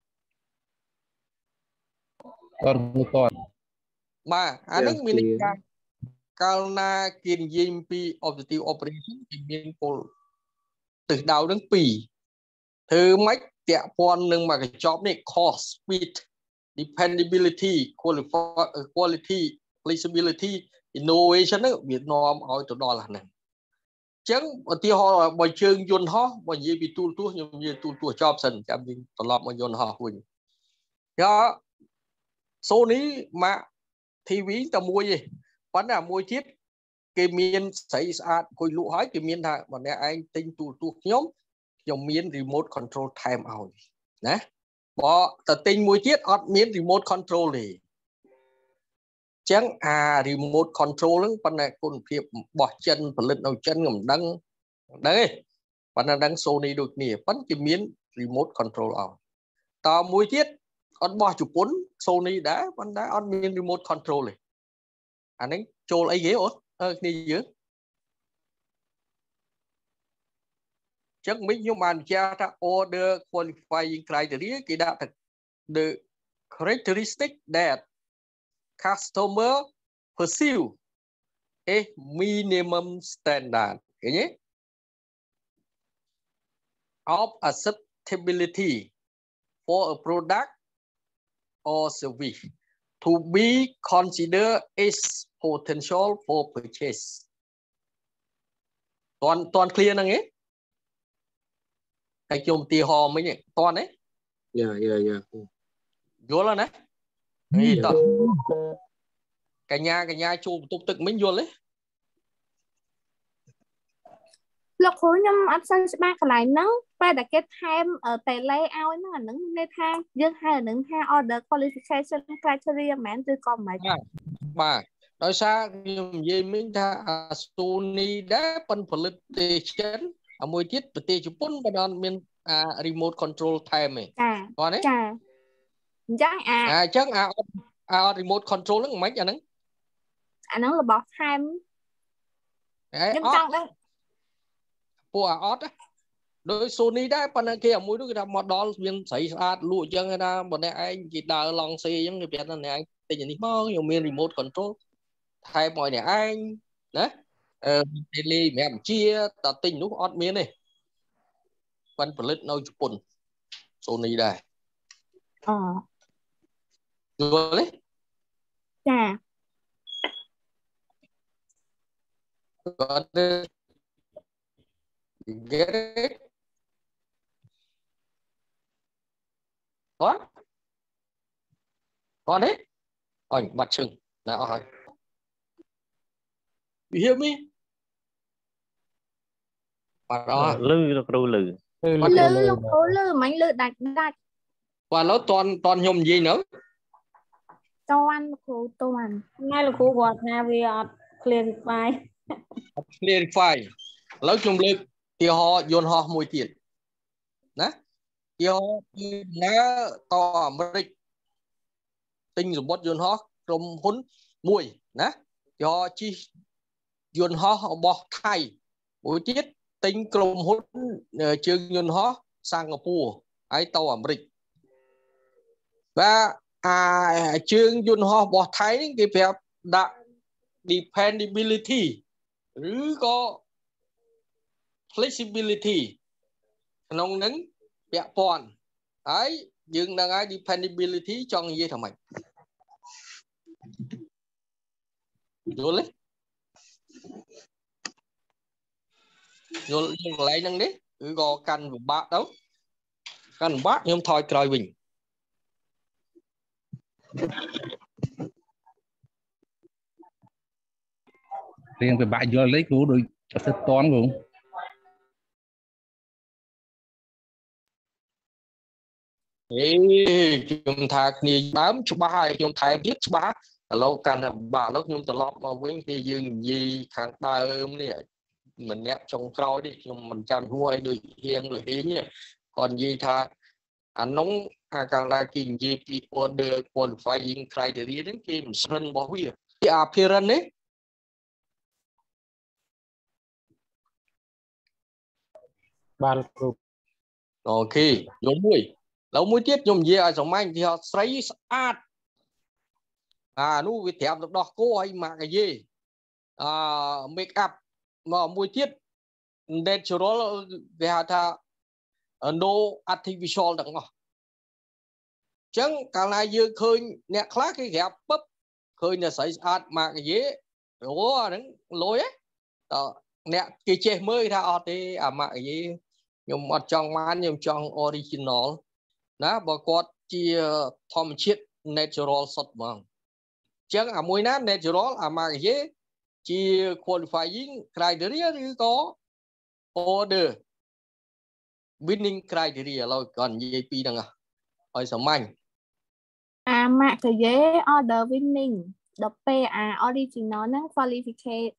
តើគ្រូតើបាទអាហ្នឹងមានការកាលណាគេនិយាយពី objective operation គេមានគោលទិសដៅហ្នឹងពីរធ្វើម៉េចពាក់ព័ន្ធនឹងមកកញ្ចប់នេះ cost speed dependability quality flexibility innovation ហ្នឹងវានាំឲ្យទៅដល់ហ្នឹងអញ្ចឹងឧទាហរណ៍បើជើងយន្តហោះបើនិយាយពីទូលទស្សន៍ខ្ញុំនិយាយទូលទស្សន៍ចប់សិនចាំយើងត្រឡប់មកយន្តហោះវិញយក Sony ម៉ាក ធី វី តែមួយទេប៉ុន្តែមួយទៀតគេមានស្រីស្អាតអង្គុយលក់ហើយគេមានថាបើអ្នកឯងទិញទូលទស្សន៍ខ្ញុំខ្ញុំមាន remote control time ឲ្យណាបើតើទិញមួយទៀតអត់មាន remote control ទេចឹងអា remote control ហ្នឹងប៉ុន្តែគុណភាពរបស់ចិនផលិតនៅចិនខ្ញុំមិនដឹងដឹងទេប៉ុន្តែដឹង Sony ដូចគ្នាប៉ុន្តែគេមាន remote control ឲ្យតើមួយទៀតអត់បោះជប៉ុន Sony ដែរប៉ុន្តែអត់មាន remote control ទេអាហ្នឹងចូលអីគេអូនអើគ្នាយើងចឹងមិញខ្ញុំបានបញ្ជាក់ថា order qualifying criteria គេដាក់ថា the characteristic that customer pursue a minimum standard ឃើញទេ of acceptability for a product or service to be considered as potential for purchase តន់តន់ clear ហ្នឹងឯងតែខ្ញុំឧទាហរណ៍មិញតន់ទេយ៉ាយ៉ាយ៉ាយល់ណានេះតោះកញ្ញាកញ្ញាជួបន្ទប់ទឹកមិញយល់ទេលោកគ្រូខ្ញុំអត់សិនច្បាស់កន្លែងហ្នឹងពេលតែគេថែម tele ឲ្យហ្នឹងអាហ្នឹងន័យថាយើងហៅអាហ្នឹងថា order qualification criteria មែនឬក៏មិនបាទបាទដោយសារខ្ញុំនិយាយមិញថា Sony ដែរប៉ុនផលិតប្រទេសចិនអាមួយទៀតប្រទេសជប៉ុនបើអត់មានអា remote control time ទេបាទចាអញ្ចឹងអាអញ្ចឹងអាអា remote control ហ្នឹងមិនអាហ្នឹងអាហ្នឹងរបស់ថែមខ្ញុំចង់ដឹងពួកអាអត់ដោយ Sony ដែរប៉ុន្តែគេអាមួយនោះគេថា model មានស្រីស្អាតលក់អញ្ចឹងថាបើអ្នកឯងគេដើរឡងសេអញ្ចឹងគេប្រាប់ថាអ្នកឯងទិញអានេះមកខ្ញុំមាន remote control ថែមឲ្យអ្នកឯងណាអឺ tele សម្រាប់បញ្ជាតើទិញនោះអត់មានទេប៉ុន្តែផលិតនៅជប៉ុន Sony ដែរអូយល់ទេចាគាត់ get it គាត់គាត់ទេអញបាត់ជើងណាអស់ហើយ You hear me បាត់អស់លឺលោកគ្រូលឺលឺលោកគ្រូលឺមិនលឺដាច់ដាច់បាទឥឡូវតន់តន់ខ្ញុំនិយាយនៅតន់លោកគ្រូតន់ណែលោកគ្រូគាត់ថាវាអត់ clarify clarify ឥឡូវខ្ញុំលើកឧទាហរណ៍យន្តហោះមួយទៀតណាឧទាហរណ៍ពីណាតអាមេរិកទិញសម្បត្តិយន្តហោះក្រុមហ៊ុនមួយណាឧទាហរណ៍ជិះយន្តហោះរបស់ថៃមួយទៀត tinhក្រុមហ៊ុនជើងយន្តហោះសិង្ហបុរីហើយទៅអាមេរិកvà à chương yun ho bỏ thái cái phép đã dependabilityឬក៏ flexibility ក្នុងនឹងពាក់ព័ន្ធហើយយើងនឹងឲ្យ dependability ចង់និយាយថាម៉េចយល់ទេយល់យើងកន្លែងហ្នឹងនេះគឺក៏កាន់ពិបាកទៅកាន់ពិបាកខ្ញុំថយក្រោយវិញរៀងពិបាកយល់លេខគ្រូដូចអត់ទៅតន់គ្រូអេខ្ញុំថាគ្នាដើមច្បាស់ហើយខ្ញុំថែមទៀតច្បាស់ឥឡូវកាន់តែពិបាកឥឡូវខ្ញុំត្រឡប់មកវិញគឺយើងនិយាយខាងដើមនេះម្នាក់ចុងក្រោយនេះខ្ញុំមិនចាំហួរឲ្យដូចហៀងលហៀងគាត់និយាយថាអានោះអាកាលណាគេនិយាយពី order qualifying criteria ហ្នឹងគេមិនស្រិនរបស់វាពី appearance នេះបានគ្រូអូខេយល់មួយแล้วមួយទៀតខ្ញុំនិយាយឲ្យសម្ាញ់ទីហោស្រីស្អាតអានោះវាត្រាប់ទៅដោះគោឲ្យម៉ាក់កាយេអឺ make up មកមួយទៀត natural គេហៅថា no artificial ទាំងអស់ចឹងកាលណាយើងឃើញអ្នកខ្លះគេក្រាបពឹបឃើញអ្នកស្រីស្អាតម៉ាក់កាយេអូអាហ្នឹងលុយហ៎តើអ្នកគេចេះមើលថាអត់ទេអាម៉ាក់កាយេខ្ញុំអត់ចង់បានខ្ញុំចង់ original ណាបើគាត់ជាធម្មជាតិ natural សុទ្ធហ្មងចឹងអាមួយណា natural អាម៉ាក់កាយេជា qualifying criteria ឬក៏ order winning criteria ឡើយគាត់និយាយពីហ្នឹងឲ្យសាមញ្ញអាម៉ាក់កាយេ order winning ដល់ពេលអា original ហ្នឹង qualification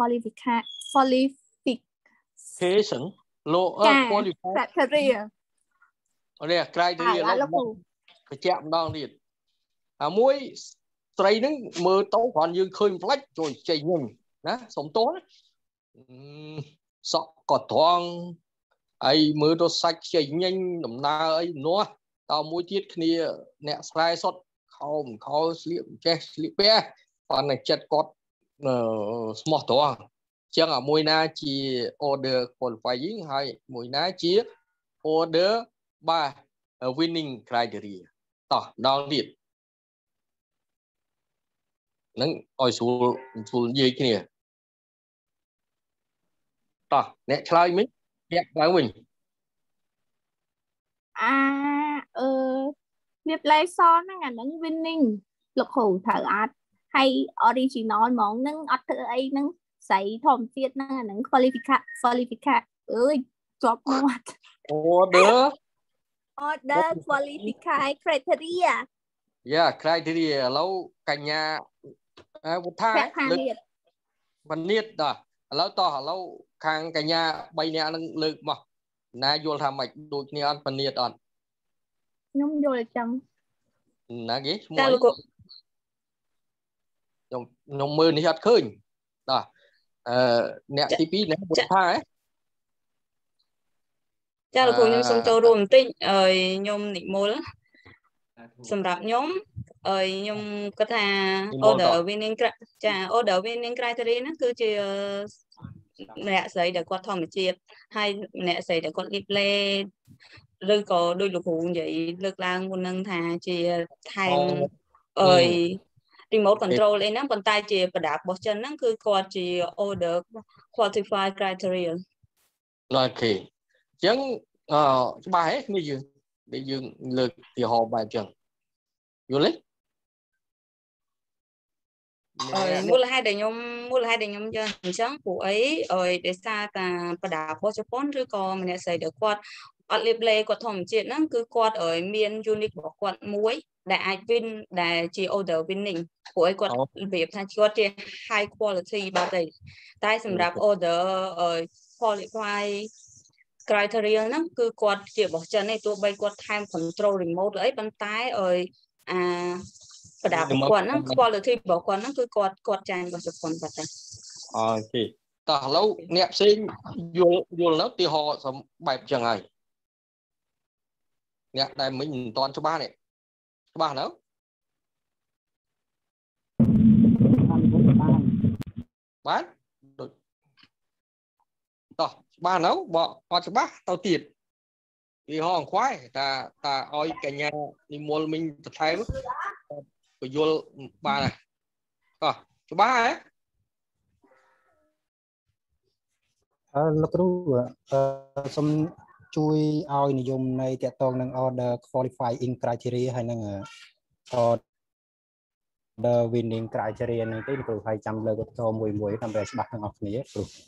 qualification លោក qualification criteria នេះ criteria លោកបញ្ជាក់ម្ដងទៀតអាមួយស្រីហ្នឹងមើលទៅគ្រាន់យើងឃើញផ្លាច់ជួយចេញវិញណាសុំទោសសក់ក៏ត្រង់ហើយមើលទៅសាច់ខ្ចីញញដំណើរអីនោះតើមួយទៀតគ្នាអ្នកស្រែសុតខោមិនខោស្លៀកចេះស្លៀកពះប៉ុន្តែចិត្តគាត់ស្មោះត្រង់ចឹងអាមួយណាជា order qualifying ហើយមួយណាជា order បាទ winning criteria តោះដល់ទៀតនឹងឲ្យស្រួលស្រួលនិយាយគ្នាតោះអ្នកឆ្លើយមិញអ្នកឡើងវិញអាអឺវាផ្លែសហ្នឹងអាហ្នឹង winning លោកគ្រូត្រូវអត់ហើយ original ហ្មងហ្នឹងអត់ធ្វើអីហ្នឹងស្រីធម្មជាតិហ្នឹងអាហ្នឹង qualification qualification អើយជាប់មាត់ order order qualification criteria យ៉ា criteria ឥឡូវកញ្ញាអើវថាលើកវនីតដល់ឥឡូវតោះឥឡូវខាងកញ្ញាបីនាក់ហ្នឹងលើកមកណាយល់ថាម៉េចដូចគ្នាអត់វនីតអត់ខ្ញុំយល់ចឹងណាគេឈ្មោះខ្ញុំខ្ញុំមើលនេះអត់ឃើញដល់អឺអ្នកទីពីរអ្នកវថាហ៎ចាលោកគ្រូខ្ញុំសូមចូលរួមបន្តិចហើយខ្ញុំនិមលសម្រាប់ខ្ញុំអើយខ្ញុំគាត់ថា order winning ចា order winning criteria ហ្នឹងគឺជាម្នាក់ស្រីដែលគាត់ធម្មជាតិហើយម្នាក់ស្រីដែលគាត់ display ឬក៏ដូចលោកគ្រូនិយាយលើកឡើងមុនហ្នឹងថាជាថែមអើយ remote control អីហ្នឹងប៉ុន្តែជាប្រដាប់របស់ចិនហ្នឹងគឺគាត់ជា order qualified criteria អូខេអញ្ចឹងអឺច្បាស់ហ៎គ្នាយើងដែលយើងលើកទីហោបែបអញ្ចឹងយល់ទេអើមូលហេតុដែលខ្ញុំមូលហេតុដែលខ្ញុំយកអញ្ចឹងព្រោះអីអើយដោយសារតាប្រដាប់របស់ជប៉ុនឬក៏ម្នាក់ស្រីដែលគាត់អត់ label គាត់ធម្មជាតិហ្នឹងគឺគាត់អើយមាន unique របស់គាត់មួយដែលអាច win ដែលជា order winning ព្រោះអីគាត់របៀបថាគាត់ជា high quality បាទទេតែសម្រាប់ order អើយ qualify criteria ហ្នឹងគឺគាត់ជារបស់ចិនឯងទោះបីគាត់ថែម control remote អីប៉ុន្តែអើយអាប្រដាប់របស់គាត់ហ្នឹង quality របស់គាត់ហ្នឹងគឺគាត់គាត់ចាញ់របស់ជប៉ុនបាទទេអូខេ tỏ lâu nẹp sinh vô vô nó thì họ sống bài chẳng ngày nẹp đây mình toàn cho ba này cho ba nữa bán tỏ ba nấu bỏ họ cho bác tao tiền vì họ khoái ta ta oi cả nhà đi mua mình thay mức của vô ba này tỏ cho ba ấy លោកគ្រូសូមជួយឲ្យនិយមនៃតកតងនឹង order qualifying criteria ហើយនឹង order winning criteria នឹងទេគ្រូហើយចាំលើកឧទាហរណ៍មួយមួយដើម្បីច្បាស់ទាំងអស់គ្នាគ្រូឥ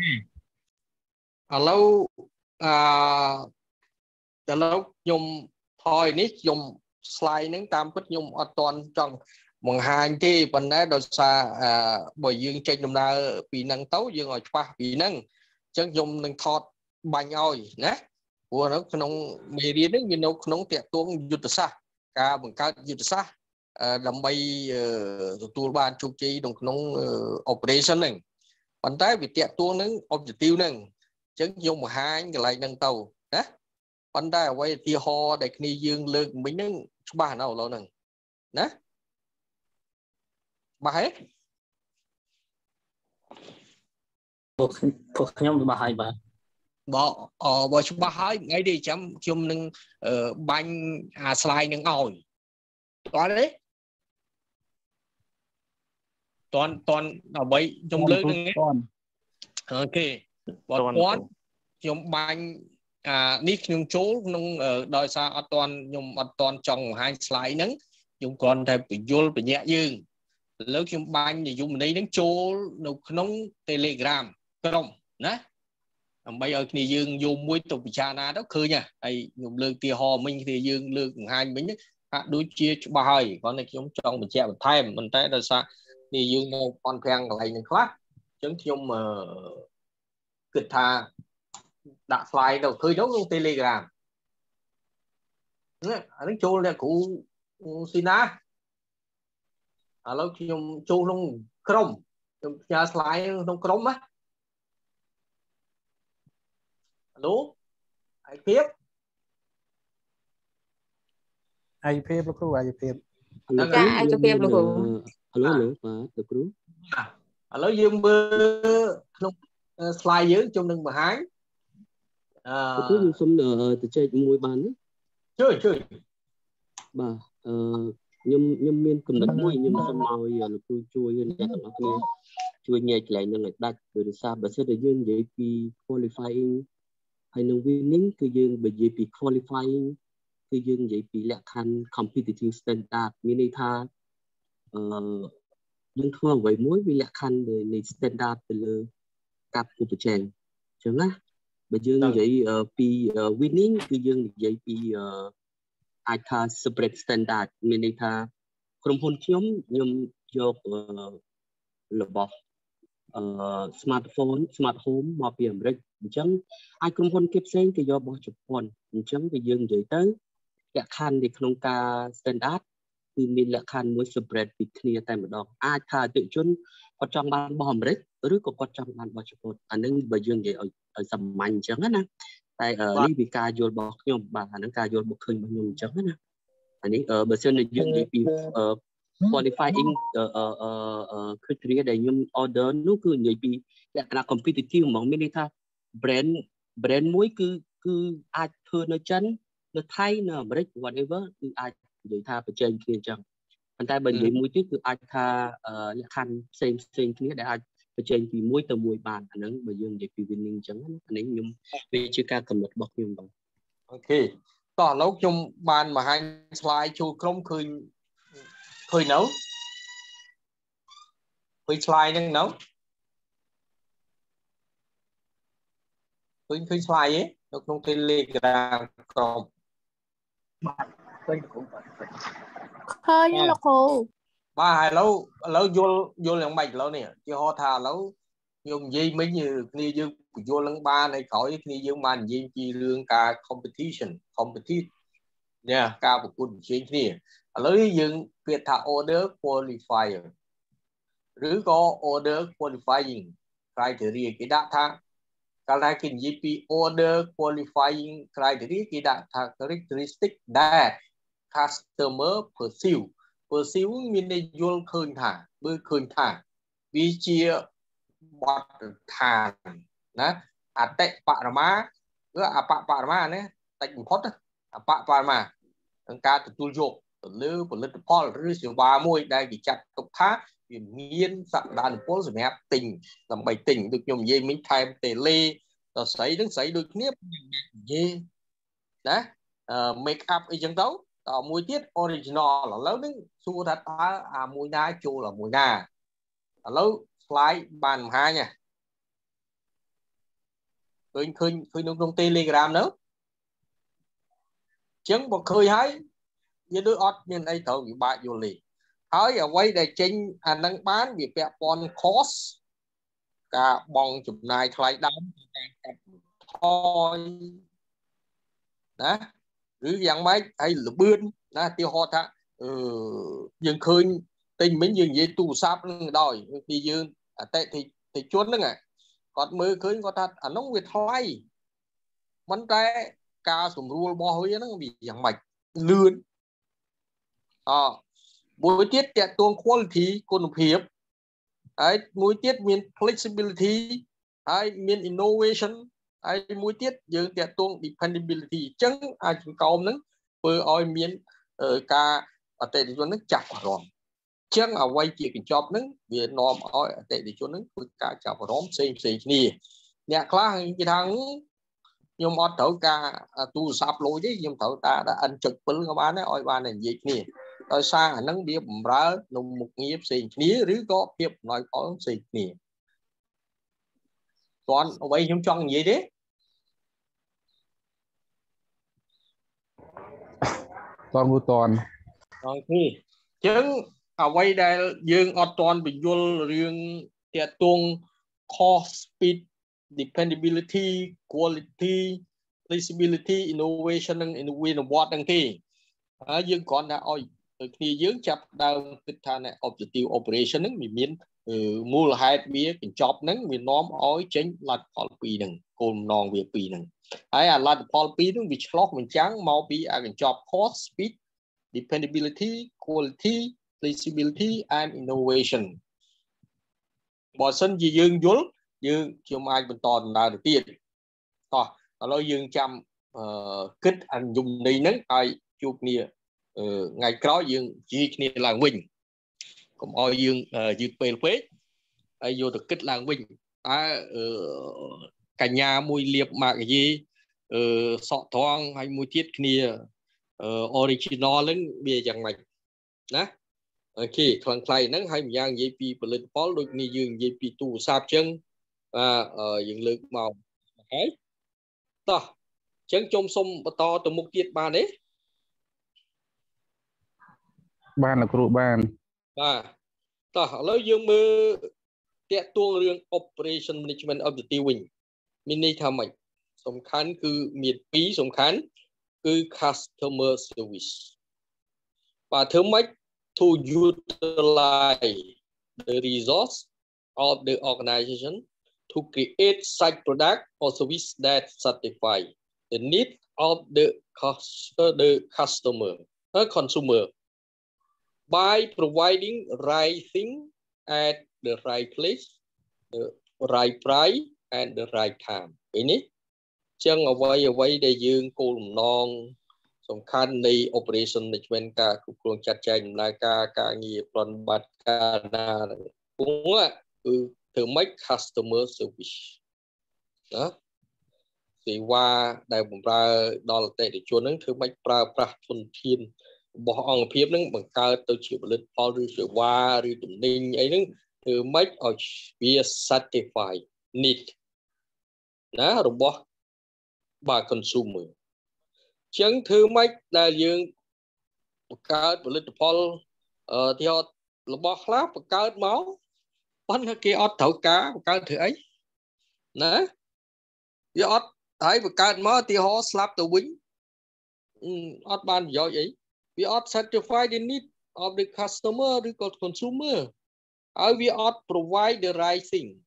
ឡូវអឺឥឡូវខ្ញុំថយនេះខ្ញុំ slide ហ្នឹងតាមពិតខ្ញុំអត់ទាន់ចង់បង្ហាញទេប៉ុន្តែដោយសារបើយើងចេញដំណើរពីហ្នឹងទៅយើងឲ្យច្បាស់ពីហ្នឹងអញ្ចឹងខ្ញុំនឹងថតបាញ់ឲ្យណាព្រោះនៅក្នុងមេរៀនហ្នឹងវានៅក្នុងតាក់ទងយុទ្ធសាស្ត្រការបង្កើតយុទ្ធសាស្ត្រដើម្បីទទួលបានជោគជ័យក្នុង operation ហ្នឹងប៉ុន្តែវាតាក់ទងនឹង objective ហ្នឹងអញ្ចឹងខ្ញុំបង្ហាញកន្លែងហ្នឹងទៅណាប៉ុន្តែអ្វីឧទាហរណ៍ដែលគ្នាយើងលើកមិញហ្នឹងច្បាស់ណាស់ឥឡូវហ្នឹងណាបាទហេពួកពួកខ្ញុំច្បាស់ហើយបាទបើអបើច្បាស់ហើយថ្ងៃនេះចាំខ្ញុំនឹងបាញ់អា slide នឹងឲ្យតោះទេតន់តន់ដើម្បីខ្ញុំលើកនឹងអូខេបើតន់ខ្ញុំបាញ់អានេះខ្ញុំចូលក្នុងដោយសារអត់តន់ខ្ញុំអត់តន់ចង់បង្ហាញ slide ហ្នឹងខ្ញុំគ្រាន់តែបញ្យល់បញ្ជាក់យើងឥឡូវខ្ញុំបាញ់និយមន័យហ្នឹងចូលនៅក្នុង Telegram ក្រុមណាដើម្បីឲ្យគ្នាយើងយកមួយទៅពិចារណាទៅឃើញហើយខ្ញុំលើកទីហោមិញគ្នាយើងលើកបង្ហាញមិញហាក់ដូចជាច្បាស់ហើយគ្រាន់តែខ្ញុំចង់បញ្ជាក់បន្ថែមប៉ុន្តែដោយសារគ្នាយើងនៅប៉ុនប្រាំងកន្លែងហ្នឹងខ្លះអញ្ចឹងខ្ញុំគិតថាដាក់ slide ទៅឃើញទៅក្នុង Telegram នេះអានេះចូលអ្នកគ្រូស៊ីណាឥឡូវខ្ញុំចូលក្នុងក្រុមខ្ញុំផ្ញើ slide ក្នុងក្រុមណាអាឡូអាយភាពអាយភាពលោកគ្រូអាយភាពចាអាយភាពលោកគ្រូអាឡូលោកបាទលោកគ្រូឥឡូវយើងមើលក្នុង slide យើងខ្ញុំនឹងបង្ហាញអឺលោកគ្រូខ្ញុំសុំទៅចែកមួយបានទេជួយជួយបាទអឺខ្ញុំខ្ញុំមានកំណត់មួយខ្ញុំសូមឲ្យលោកគ្រូជួយអ្នកទាំងអស់គ្នាជួយញែកកន្លែងហ្នឹងឲ្យដាច់ដោយសារបើសិនតែយើងនិយាយពី qualifying ហើយនឹង winning គឺយើងនិយាយពី qualifying គឺយើងនិយាយពីលក្ខខណ្ឌ competitive standard មានន័យថាអឺយើងធ្វើអ្វីមួយវាលក្ខខណ្ឌនៃ standard ទៅលើការប្រកួតប្រជែងអញ្ចឹងណាបើយើងនិយាយពី winning គឺយើងនិយាយពីអាចថា spread standard មានន័យថាក្រុមហ៊ុនខ្ញុំខ្ញុំយករបស់អឺ smartphone smart home មកពីអាមេរិកអញ្ចឹងអាចក្រុមហ៊ុនគេផ្សេងគេយករបស់ជប៉ុនអញ្ចឹងវាយើងនិយាយទៅលក្ខខណ្ឌនៅក្នុងការ standard គឺមានលក្ខខណ្ឌមួយ spread ពីគ្នាតែម្ដងអាចថាអតិថិជនគាត់ចង់បានរបស់អាមេរិកឬក៏គាត់ចង់បានរបស់ជប៉ុនអានឹងបើយើងនិយាយឲ្យឲ្យសាមញ្ញអញ្ចឹងណាតែនេះវាការយល់របស់ខ្ញុំបាទអានឹងការយល់មកឃើញរបស់ខ្ញុំអញ្ចឹងណាអានេះបើសិនជាយើងនិយាយពី qualifying criteria ដែលខ្ញុំ order នោះគឺនិយាយពីលក្ខណៈ competitive ហ្មងមានន័យថា brand brand មួយគឺគឺអាចធ្វើនៅចិននៅថៃនៅអាមេរិក whatever គឺអាចនិយាយថាប្រជែងគ្នាអញ្ចឹងប៉ុន្តែបើនិយាយមួយទៀតគឺអាចថាលក្ខខណ្ឌផ្សេងផ្សេងគ្នាដែលអាចប្រជែងពីមួយទៅមួយបានអាហ្នឹងបើយើងនិយាយពី winning អញ្ចឹងណាអានេះខ្ញុំវាជាការកំណត់របស់ខ្ញុំបាទអូខេតោះឥឡូវខ្ញុំបានបង្ហាញ slide ចូលក្រុមឃើញឃើញនៅឃើញ slide ហ្នឹងនៅឃើញឃើញ slide ឯនៅក្នុង Telegram ក្រុមបាទឃើញក្រុមបាទឃើញលោកគ្រូបាទឥឡូវឥឡូវយល់យល់យ៉ាងម៉េចឥឡូវនេះជាហៅថាឥឡូវខ្ញុំនិយាយមិញគ្នាយើងបញ្យល់នឹងបានហើយក្រោយគ្នាយើងបាននិយាយពីរឿងការ competition competitive នេះការប្រកួតប្រជែងគ្នាឥឡូវយើងពាក្យថា order qualifier ឬក៏ order qualifying criteria គេដាក់ថាកាលណាគេនិយាយពី order qualifying criteria គេដាក់ថា characteristic that customer perceive perceive មានន័យយល់ឃើញថាមើលឃើញថាវាជាបទដ្ឋានណាអតិបរមាឬអបបរមាណាតិចបំផុតអបបរមាក្នុងការទទួលយកទៅលើផលិតផលឬសេវាមួយដែលគេចាត់ទុកថាវាមានសក្តានុពលសម្រាប់ទិញដើម្បីទិញដូចខ្ញុំនិយាយមិញថែមតេលេដល់ស្រីនឹងស្រីដូចគ្នានិយាយណា make up អីចឹងទៅដល់មួយទៀត original ឥឡូវនេះសួរថាតើអាមួយណាចូលអាមួយណាឥឡូវ slide បានបង្ហាញឃើញឃើញឃើញក្នុង Telegram នោះចឹងបើឃើញហើយវាដូចអត់មានអីត្រូវវិបាកយល់ទេហើយអ្វីដែលចេញអានឹងបានវាពាក់ព័ន្ធ cost ការបង់ចំណាយថ្លៃដើមការកាត់ថយណាឬយ៉ាងម៉េចហើយលបឿនណាទីហោថាអឺយើងឃើញទិញមិញយើងនិយាយទូរស័ព្ទនឹងដោយពីយើងអតិថិជនហ្នឹងគាត់មើលឃើញគាត់ថាអានោះវាថ្លៃមិនតែការសម្រួលរបស់វាហ្នឹងវាយ៉ាងម៉េចលឿនអមួយទៀតតកតួង quality គុណភាពហើយមួយទៀតមាន flexibility ហើយមាន innovation ហើយមួយទៀតយើងតកតួង dependability អញ្ចឹងអាចចង្កោមហ្នឹងធ្វើឲ្យមានការអតិថិជនហ្នឹងចាប់អារម្មណ៍អញ្ចឹងអ្វីជាកញ្ចប់ហ្នឹងវានាំឲ្យអតិថិជនហ្នឹងធ្វើការចាប់អារម្មណ៍ផ្សេងផ្សេងគ្នាអ្នកខ្លះគេថាខ្ញុំអត់ត្រូវការទូរស័ព្ទលុយទេខ្ញុំត្រូវតាដាក់ N ចុច 7 ក៏បានដែរឲ្យបានតែនិយាយគ្នាដោយសារអាហ្នឹងវាបំរើនៅមុខងារផ្សេងគ្នាឬក៏ភាពអំណោយផលផ្សេងគ្នាតន់អ្វីខ្ញុំចង់និយាយទេតន់មួយតន់អូខេអញ្ចឹងអ្វីដែលយើងអត់តន់បញ្យល់រឿងតាក់ទង cost speed dependability quality flexibility innovation និង innovation ហ្នឹងទេហើយយើងគ្រាន់តែឲ្យដូចគ្នាយើងចាប់ដើមគិតថា objective operation ហ្នឹងវាមានមូលហេតុវាកញ្ចប់ហ្នឹងវានាំឲ្យចេញលទ្ធផលពីរហ្នឹងគោលបំណងវាពីរហ្នឹងហើយអាលទ្ធផលពីរហ្នឹងវាឆ្លោះបញ្ចាំងមកពីអាកញ្ចប់ cost speed dependability quality flexibility and innovation បើសិនជាយើងយល់យើងខ្ញុំអាចបន្តដំណើរទៅទៀតតោះឥឡូវយើងចាំគិតអញ្ញមន័យហ្នឹងឲ្យជួបគ្នាថ្ងៃក្រោយយើងនិយាយគ្នាឡើងវិញកុំឲ្យយើងយឺតពេលពេកហើយយកទៅគិតឡើងវិញតើកញ្ញាមួយលៀបម៉ាកយីអឺសក់ត្រង់ហើយមួយទៀតគ្នា original ហ្នឹងវាយ៉ាងម៉េចណាអូខេខ្លងខ្លៃហ្នឹងហើយម្យ៉ាងនិយាយពីផលិតផលដូចនេះយើងនិយាយពីទូរស័ព្ទចឹងបាទយើងលើកមកហើយតោះអញ្ចឹងខ្ញុំសូមបន្តទៅមុខទៀតបានទេបានលោកគ្រូបានបាទតោះឥឡូវយើងមើលតាក់ទងរឿង operation management objective វិញមានន័យថាម៉េចសំខាន់គឺមានពីរសំខាន់គឺ customer service បាទធ្វើម៉េច to utilize the resource of the organization to create such product or service that satisfy the need of the the customer or consumer by providing right thing at the right place the right price and the right time ពេលនេះចឹងអ្វីអ្វីដែលយើងគោលបំណងសំខាន់នៃ operation management ការគ្រប់គ្រងចាត់ចែងដំណើរការការងារប្រតិបត្តិការណាគង់គឺធ្វើម៉េច customer service ណាសេវាដែលបម្រើដល់អតិថិជនហ្នឹងធ្វើម៉េចប្រើប្រាស់ធនធានរបស់អង្គភាពហ្នឹងបង្កើតទៅជាផលិតផលឬសេវាឬទំនិញអីហ្នឹងធ្វើម៉េចឲ្យវា satisfy need ណារបស់បាទ consumer ចឹងធ្វើម៉េចដែលយើងបង្កើតផលិតផលអឺទីរបស់ខ្លះបង្កើតមកប៉ុន្តែគេអត់ត្រូវការបង្កើតធ្វើអីណាវាអត់ហើយបង្កើតមកទីហោស្លាប់ទៅវិញអត់បានប្រយោជន៍អីវាអត់ satisfy the need of the customer ឬក៏ consumer ហើយវាអត់ provide the right thing